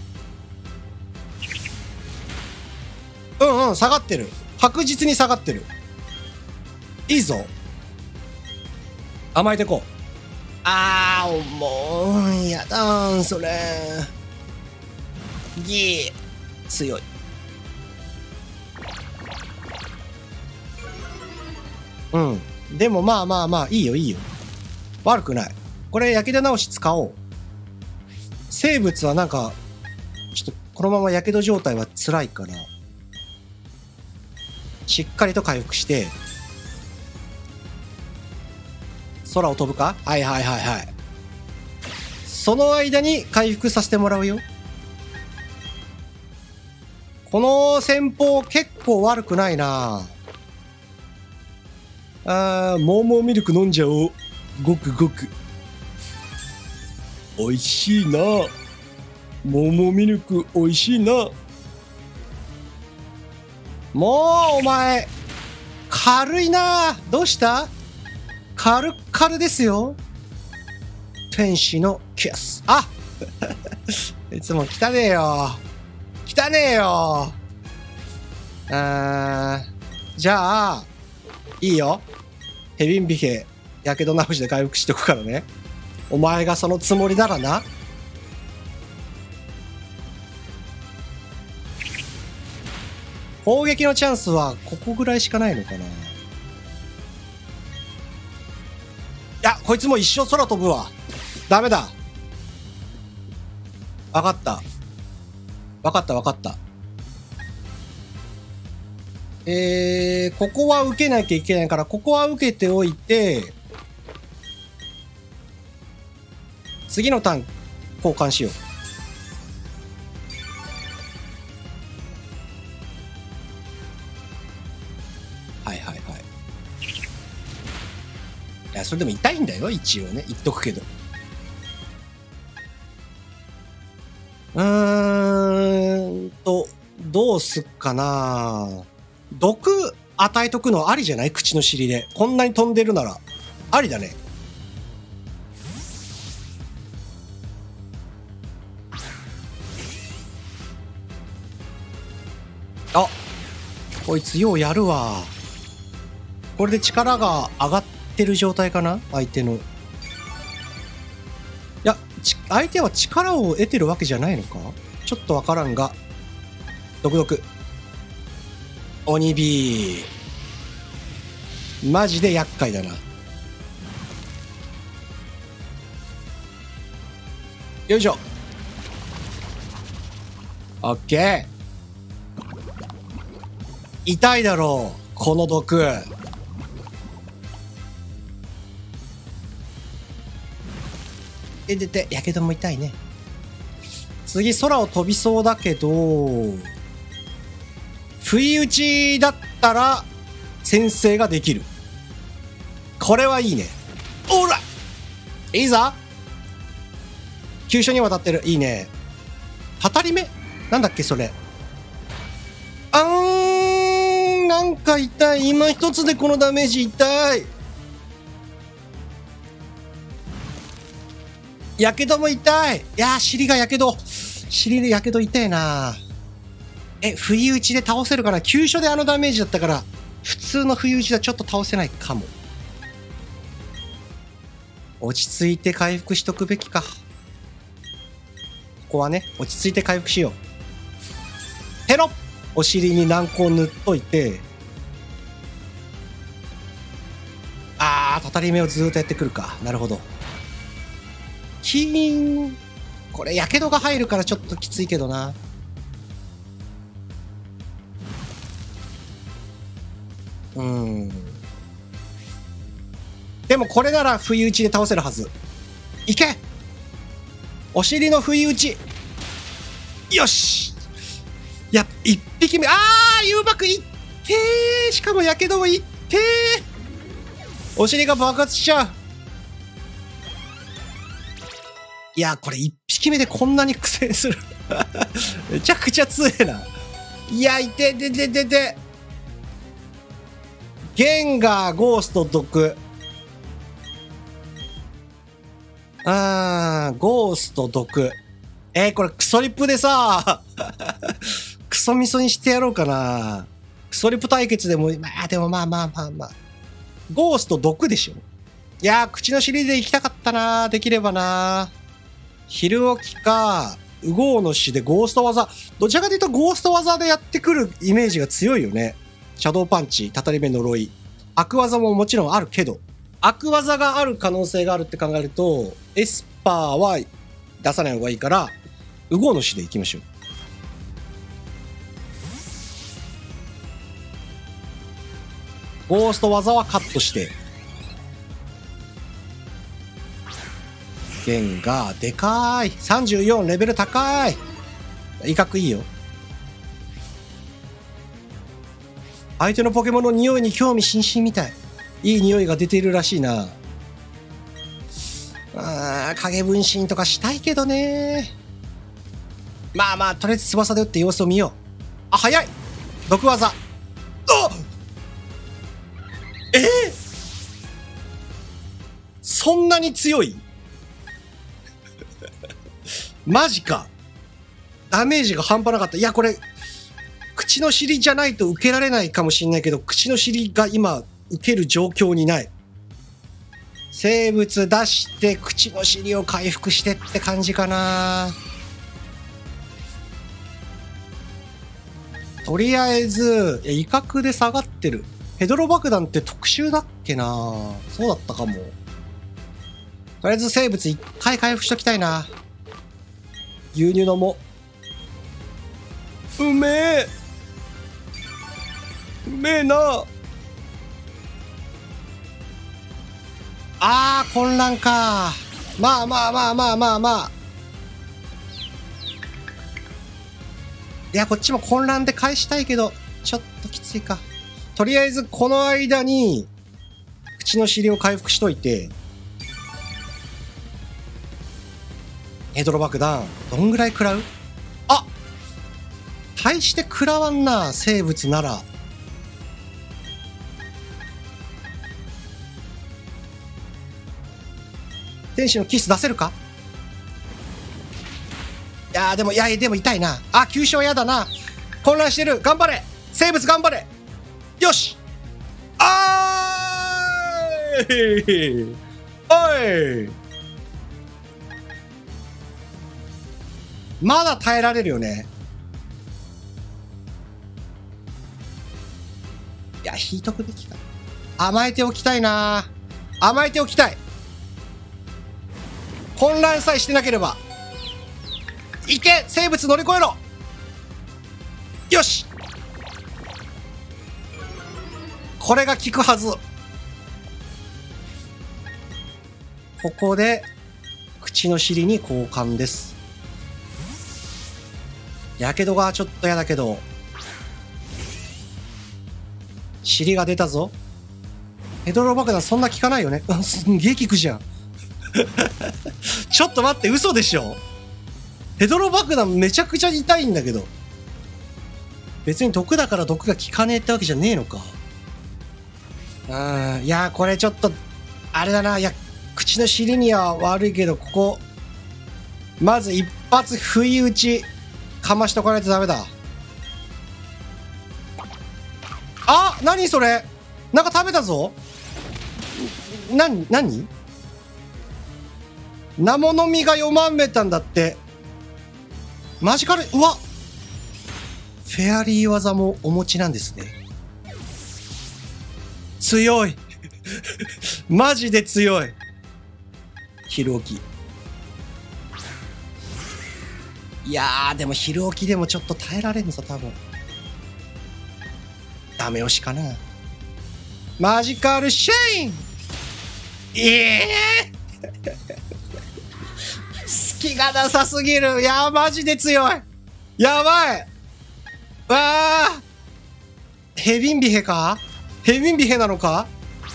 うんうん、下がってる。確実に下がってる。いいぞ。甘えてこう。あー、もう、やだーん、それ。ギー。強い。うん。でもまあまあまあ、いいよいいよ。悪くない。これ、焼けど直し使おう。生物はなんか、ちょっと、このまま焼けど状態は辛いから、しっかりと回復して、空を飛ぶか？はいはいはいはい。その間に回復させてもらうよ。この戦法結構悪くないな。あー、モーモーミルク飲んじゃおう。ごくごく。おいしいな。モーモーミルクおいしいな。もうお前、軽いな。どうした？軽々軽ですよ。天使のキス。あいつも汚ねえよ。汚ねえよ。あー、じゃあ、いいよ。ヘビンビヘ、やけど直しで回復しておくからね。お前がそのつもりならな。攻撃のチャンスはここぐらいしかないのかな。いや、こいつも一生空飛ぶわ。ダメだ。わかった。わかったわかった。えー、ここは受けなきゃいけないから、ここは受けておいて、次のターン交換しよう。はいはいはい。いや、それでも痛いんだよ、一応ね。言っとくけど。うーんと、どうすっかな。毒、 与えとくのありじゃない？口の尻で。こんなに飛んでるなら。ありだね。あ、こいつようやるわ。これで力が上がってる状態かな？相手の。いや、相手は力を得てるわけじゃないのか？ちょっとわからんが。ドクドク。鬼火。マジで厄介だな。よいしょ。オッケー。痛いだろう、この毒。え、でて、やけども痛いね。次、空を飛びそうだけど、不意打ちだったら、先制ができる。これはいいね。おらいいぞ。急所に渡ってる。いいね。たたり目なんだっけ、それ。あーん、なんか痛い。今一つでこのダメージ痛い。やけども痛い。いやー、尻がやけど。尻でやけど痛いな。え、不意打ちで倒せるかな？急所であのダメージだったから、普通の不意打ちではちょっと倒せないかも。落ち着いて回復しとくべきか。ここはね、落ち着いて回復しよう。ペロッ！お尻に軟膏塗っといて、あー、たたり目をずーっとやってくるか。なるほど。キーン。これ、やけどが入るからちょっときついけどな。うん。でもこれなら不意打ちで倒せるはず。いけ！お尻の不意打ち。よし！いや、一匹目、あー、誘爆いってー！しかもやけどもいってー！お尻が爆発しちゃう。いや、これ一匹目でこんなに苦戦する。めちゃくちゃ強えな。いや、いててててて。ゲンガー、ゴースト、毒。あー、ゴースト、毒。えー、これクソリップでさ、クソ味噌にしてやろうかな。クソリップ対決でも、まあでもまあまあまあまあ。ゴースト、毒でしょ。いやー、口の尻で行きたかったな。できればな。昼起きか、ウゴーの死でゴースト技。どちらかというとゴースト技でやってくるイメージが強いよね。シャドウパンチ、たたり目呪い。悪技ももちろんあるけど、悪技がある可能性があるって考えると、エスパーは出さない方がいいから、ウゴーの死でいきましょう。ゴースト技はカットして。ゲンガー、でかーい。さんじゅうよん、レベル高い。威嚇いいよ。相手のポケモンの匂いに興味津々みたい。いい匂いが出ているらしいな。あー、影分身とかしたいけどね。まあまあ、とりあえず翼で打って様子を見よう。あ、早い！毒技。あっ！えー、そんなに強い？マジか。ダメージが半端なかった。いや、これ、口の尻じゃないと受けられないかもしんないけど、口の尻が今、受ける状況にない。生物出して、口の尻を回復してって感じかな。とりあえず、いや、威嚇で下がってる。ヘドロ爆弾って特殊だっけな。そうだったかも。とりあえず生物一回回復しときたいな。牛乳飲もう。うめえ。うめえな。あー、混乱か。まあまあまあまあまあまあ。いや、こっちも混乱で返したいけど、ちょっときついか。とりあえず、この間に、口の尻を回復しといて、ヘドロ爆弾、どんぐらい食らう？あ！大して食らわんな、生物なら。 天使のキス出せるか。いやーでも、いやでも痛いな。あ、急所は嫌だな。混乱してる。頑張れ生物頑張れ。よし。あーいおい。まだ耐えられるよね。いや、引いとくべきか。甘えておきたいな。甘えておきたい。混乱さえしてなければ。いけ生物乗り越えろ。よし。これが効くはず。ここで口の尻に交換です。やけどがちょっと嫌だけど、尻が出たぞ。ヘドロ爆弾そんな効かないよね。すんげえ効くじゃん。ちょっと待って、嘘でしょ。ヘドロ爆弾めちゃくちゃ痛いんだけど。別に毒だから毒が効かねえってわけじゃねえのか。うん、いやこれちょっとあれだな。いや口の尻には悪いけど、ここまず一発不意打ちかましとかないとダメだ。あ、何それ。なんか食べたぞ。なになに生の実がよまんめたんだって。マジカル、うわ、フェアリー技もお持ちなんですね。強い。マジで強い。昼起き。いやーでも昼起きでもちょっと耐えられんのさ多分。ダメ押しかな。マジカルシェイン。ええー、隙がなさすぎる。いやマジで強い。やばい。わあ、ヘビンビヘか。ヘビンビヘなのか。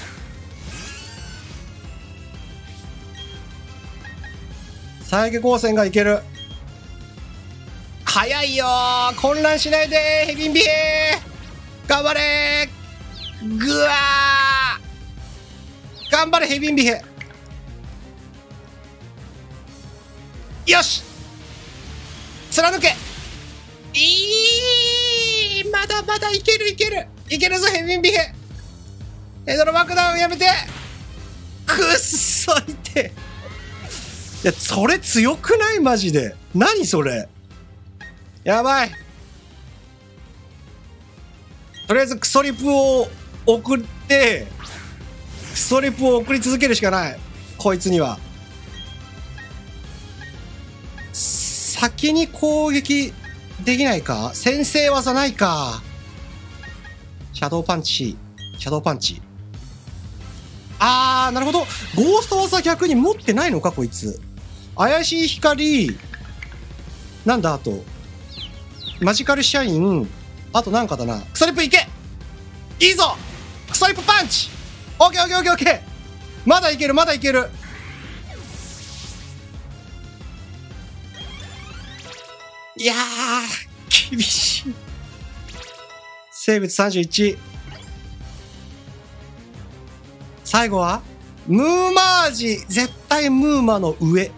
再起光線がいける。早いよー。混乱しないでー。ヘビンビヘー頑張れー。ぐわー頑張れヘビンビヘ。よし貫け。いいまだまだいけるいけるいけるぞヘビンビヘ。ヘドロ爆弾やめて。くっそいて。いやそれ強くないマジで。何それ。やばい。とりあえずクソリプを送ってクソリプを送り続けるしかない。こいつには先に攻撃できないか。先制技ないか。シャドーパンチシャドーパンチ。あーなるほど。ゴースト技逆に持ってないのかこいつ。怪しい光なんだ。あとマジカルシャイン。あとなんかだな。クソリップいけ。いいぞクソリップパンチ。オッケーオッケーオッケーオッケー。まだいけるまだいける。いやー厳しい。生物さんじゅういち。最後はムーマージ。絶対ムーマの上。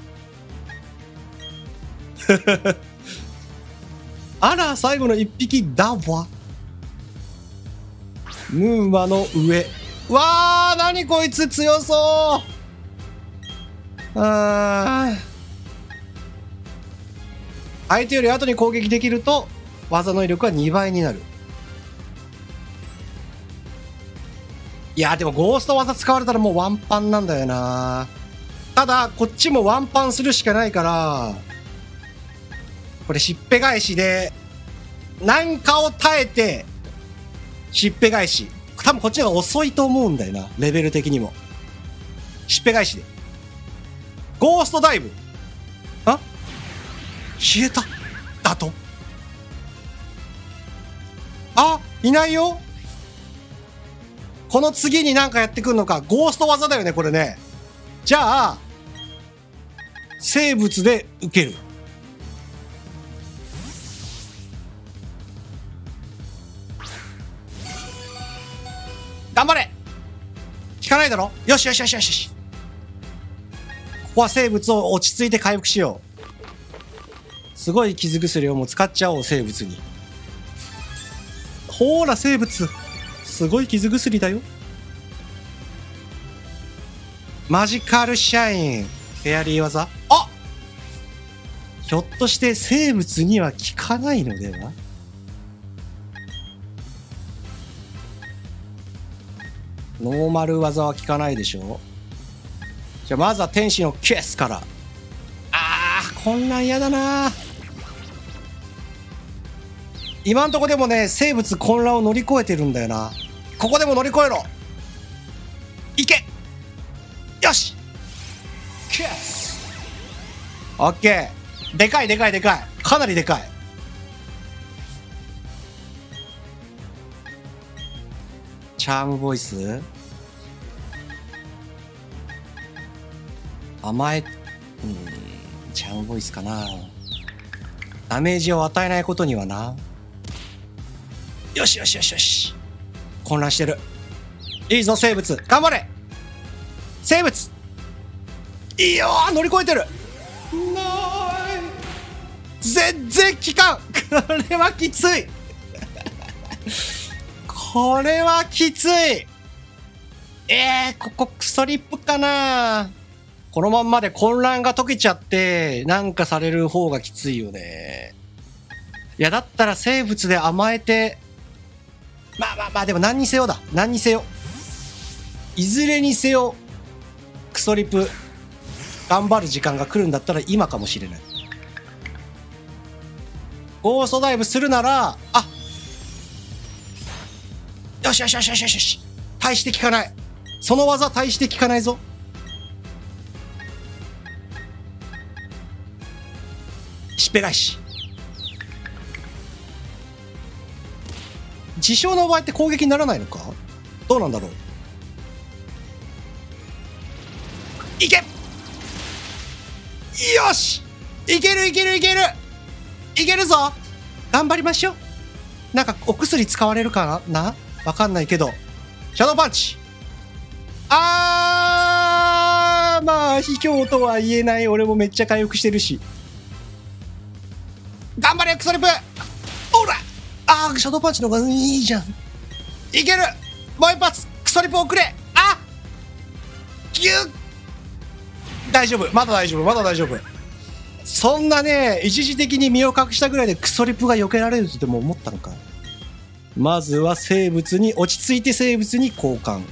あら最後の一匹だわ。ムーマの上。わー何こいつ強そう。あー相手より後に攻撃できると技の威力はにばいになる。いやでもゴースト技使われたらもうワンパンなんだよな。ただこっちもワンパンするしかないから、これしっぺ返しで何かを耐えてしっぺ返し。多分こっちの方が遅いと思うんだよなレベル的にも。しっぺ返しでゴーストダイブ。あ消えただと。あいないよ。この次に何かやってくるのか。ゴースト技だよねこれね。じゃあ生物で受ける。頑張れ。効かないだろ。よしよしよしよしよし。 こは生物を落ち着いて回復しよう。すごい傷薬をもう使っちゃおう、生物に。ほーら、生物。すごい傷薬だよ。マジカルシャイン。フェアリー技。あ、ひょっとして生物には効かないのでは？ノーマル技は効かないでしょ。じゃあまずは天使のキスから。あー、混乱嫌だな。今んとこでもね、生物混乱を乗り越えてるんだよな。ここでも乗り越えろ。いけ、よし、キス。オッケー。でかいでかいでかい。かなりでかい。チャームボイス、甘え、うん、チャームボイスかな。ダメージを与えないことにはな。よしよしよしよし。混乱してる。いいぞ生物、頑張れ生物。いいよー、乗り越えてる。全然効かん。これはきつい。これはきつい。えー、ここクソリップかな。このまんまで混乱が解けちゃってなんかされる方がきついよね。いやだったら生物で甘えて、まあまあまあでも何にせよだ、何にせよ、いずれにせよクソリップ頑張る時間が来るんだったら今かもしれない。ゴーストダイブするなら、あ、よしよしよしよしよしよし、大して効かない。その技大して効かないぞ。しっぺ返し。自傷の場合って攻撃にならないのか、どうなんだろう。いけ、よし、いけるいけるいけるいけるぞ。頑張りましょう。なんかお薬使われるかな、わかんないけど。シャドーパンチ。あー、まあ卑怯とは言えない。俺もめっちゃ回復してるし。頑張れクソリップ。ほら、あー、シャドーパンチの方がいいじゃん。いける、もう一発クソリップをくれ。あ、ギュッ、大丈夫、まだ大丈夫、まだ大丈夫。そんなね、一時的に身を隠したぐらいでクソリップが避けられるとでも思ったのか。まずは生物に、落ち着いて生物に交換。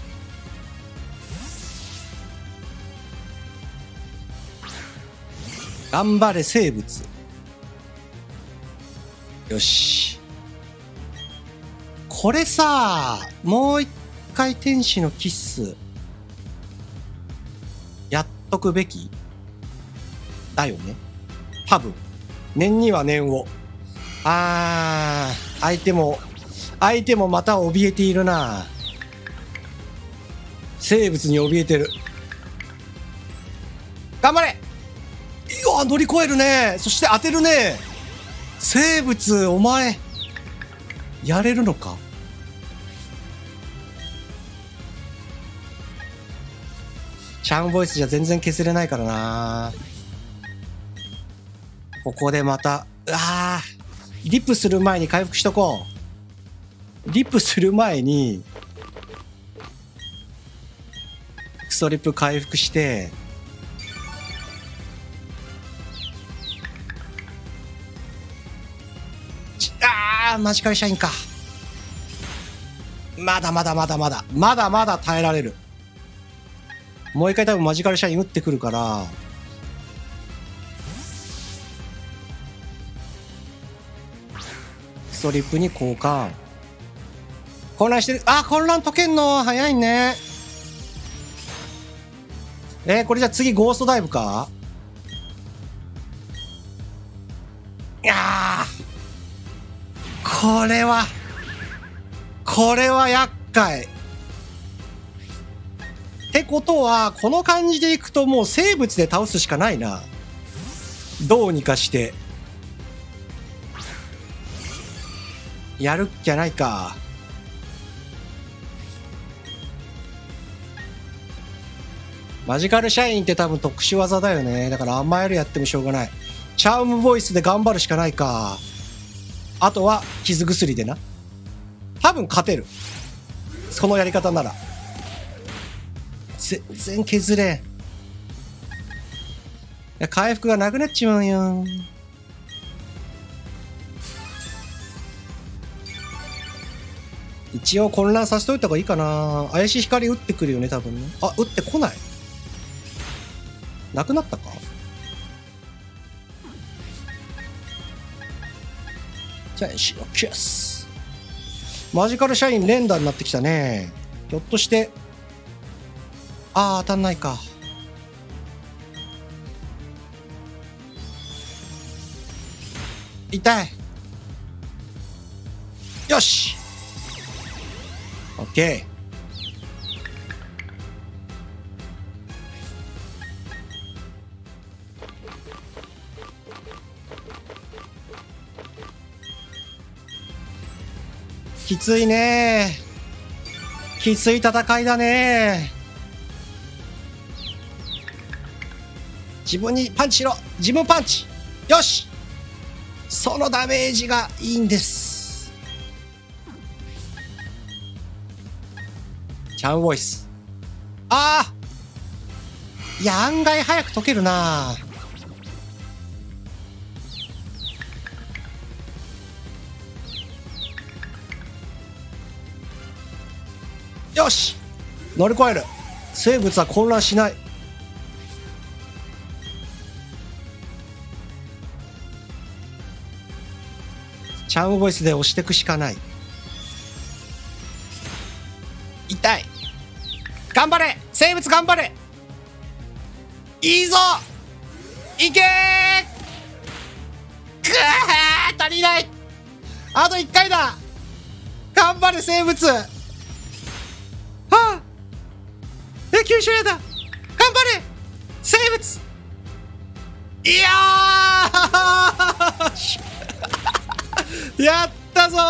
頑張れ生物。よし。これさ、もう一回天使のキッスやっとくべきだよね、多分。念には念を。あー、相手も相手もまた怯えているな。生物に怯えてる。頑張れ。いや、乗り越えるね。そして当てるね。生物、お前やれるのか。チャームボイスじゃ全然削れないからな。ここでまた、あー、リップする前に回復しとこう。リップする前にクソリップ回復して、あー、マジカルシャインか。まだまだまだまだまだまだ耐えられる。もう一回多分マジカルシャイン打ってくるから、クソリップに交換。混乱してる。あ、混乱解けんの早いね。えー、これじゃあ次ゴーストダイブか。いやー、これはこれは厄介ってことは、この感じでいくともう生物で倒すしかないな。どうにかしてやるっきゃないか。 マジカルシャインって多分特殊技だよね。だから甘えるやってもしょうがない。チャームボイスで頑張るしかないか。あとは傷薬でな。多分勝てる。そのやり方なら。全然削れん。いや、回復がなくなっちまうよ。一応混乱させといた方がいいかな。怪しい光打ってくるよね、多分ね。あ、打ってこない。なくなったか。じゃあ、しよキャス。マジカルシャイン連打になってきたね。ひょっとして、ああ、当たんないか。痛い。よし。オッケー。きついね。きつい戦いだね。自分にパンチしろ。自分パンチ。よし。そのダメージがいいんです。チャームボイス。ああ。いや、案外早く解けるな。よし、乗り越える。生物は混乱しない。チャームボイスで押していくしかない。痛い。頑張れ生物、頑張れ。いいぞ、いけー。くー、足りない。あといっかいだ。頑張れ生物。はあ、え、急所やだ。頑張れ生物。いやーやったぞ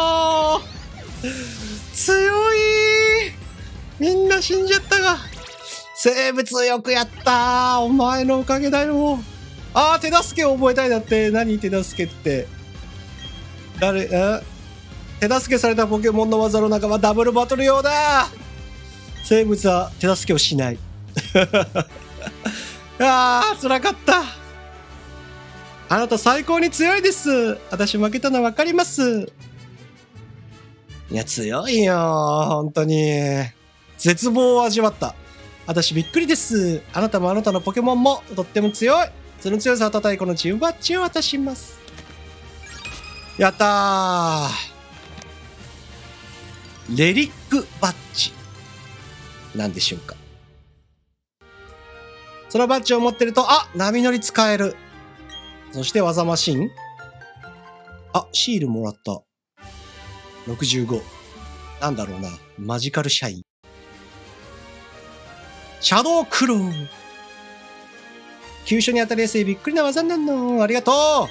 ー。強い。みんな死んじゃったが、生物よくやったー。お前のおかげだよ。あー、手助けを覚えたいだって。何手助けって。誰、え手助けされたポケモンの技の仲間、ダブルバトル用だ。生物は手助けをしない。あー、辛かった。あなた最高に強いです。私負けたの分かります。いや、強いよ。本当に。絶望を味わった。私びっくりです。あなたもあなたのポケモンもとっても強い。その強さをたたえこのチームバッジを渡します。やったー。レリックバッジ。なんでしょうか。そのバッジを持ってると、あ、波乗り使える。そして技マシン。あ、シールもらった。ろくじゅうご。なんだろうな。マジカルシャイン。シャドウクロー。急所に当たりやすいびっくりな技なの。ありがと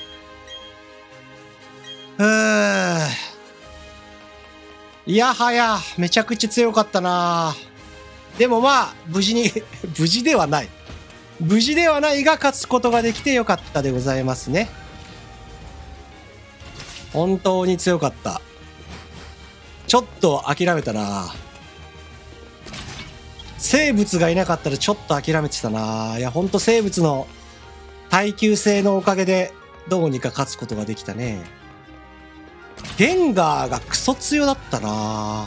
う。うー。いやはや、めちゃくちゃ強かったな。でもまあ、無事に、無事ではない。無事ではないが勝つことができてよかったでございますね。本当に強かった。ちょっと諦めたな。生物がいなかったらちょっと諦めてたな。いや、ほんと生物の耐久性のおかげでどうにか勝つことができたね。ゲンガーがクソ強だったな。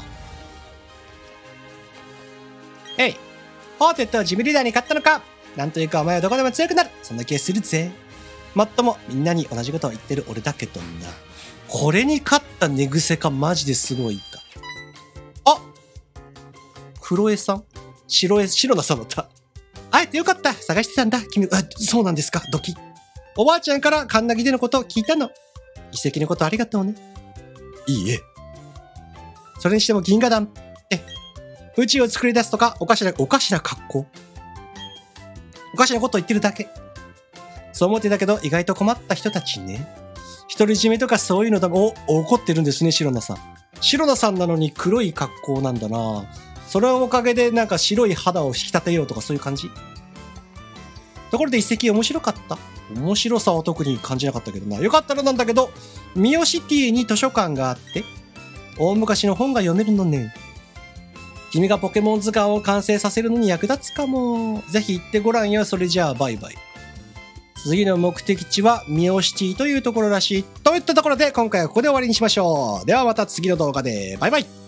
えい、ホーテッドはジムリーダーに勝ったのか。なんというかお前はどこでも強くなる。そんな気がするぜ。もっともみんなに同じことを言ってる俺だけどな。これに勝った寝癖かマジですごいか。あ、黒江さん、白江、白田さんだった。会えてよかった。探してたんだ。君、あ、そうなんですか。ドキ。おばあちゃんからカンナギでのことを聞いたの。遺跡のことありがとうね。いいえ。それにしても銀河団って宇宙を作り出すとかおかしな、おかしな格好。おかしなことを言ってるだけ。そう思ってたけど意外と困った人たちね。独り占めとかそういうのだ。お、怒ってるんですね、白菜さん。白菜さんなのに黒い格好なんだな。 それのおかげでなんか白い肌を引き立てようとかそういう感じ。ところで一石面白かった。面白さは特に感じなかったけどな。よかったらなんだけど、ミオシティに図書館があって、大昔の本が読めるのね。君がポケモン図鑑を完成させるのに役立つかも。ぜひ行ってごらんよ。それじゃあバイバイ。次の目的地はミオシティというところらしい。といったところで今回はここで終わりにしましょう。ではまた次の動画で。バイバイ。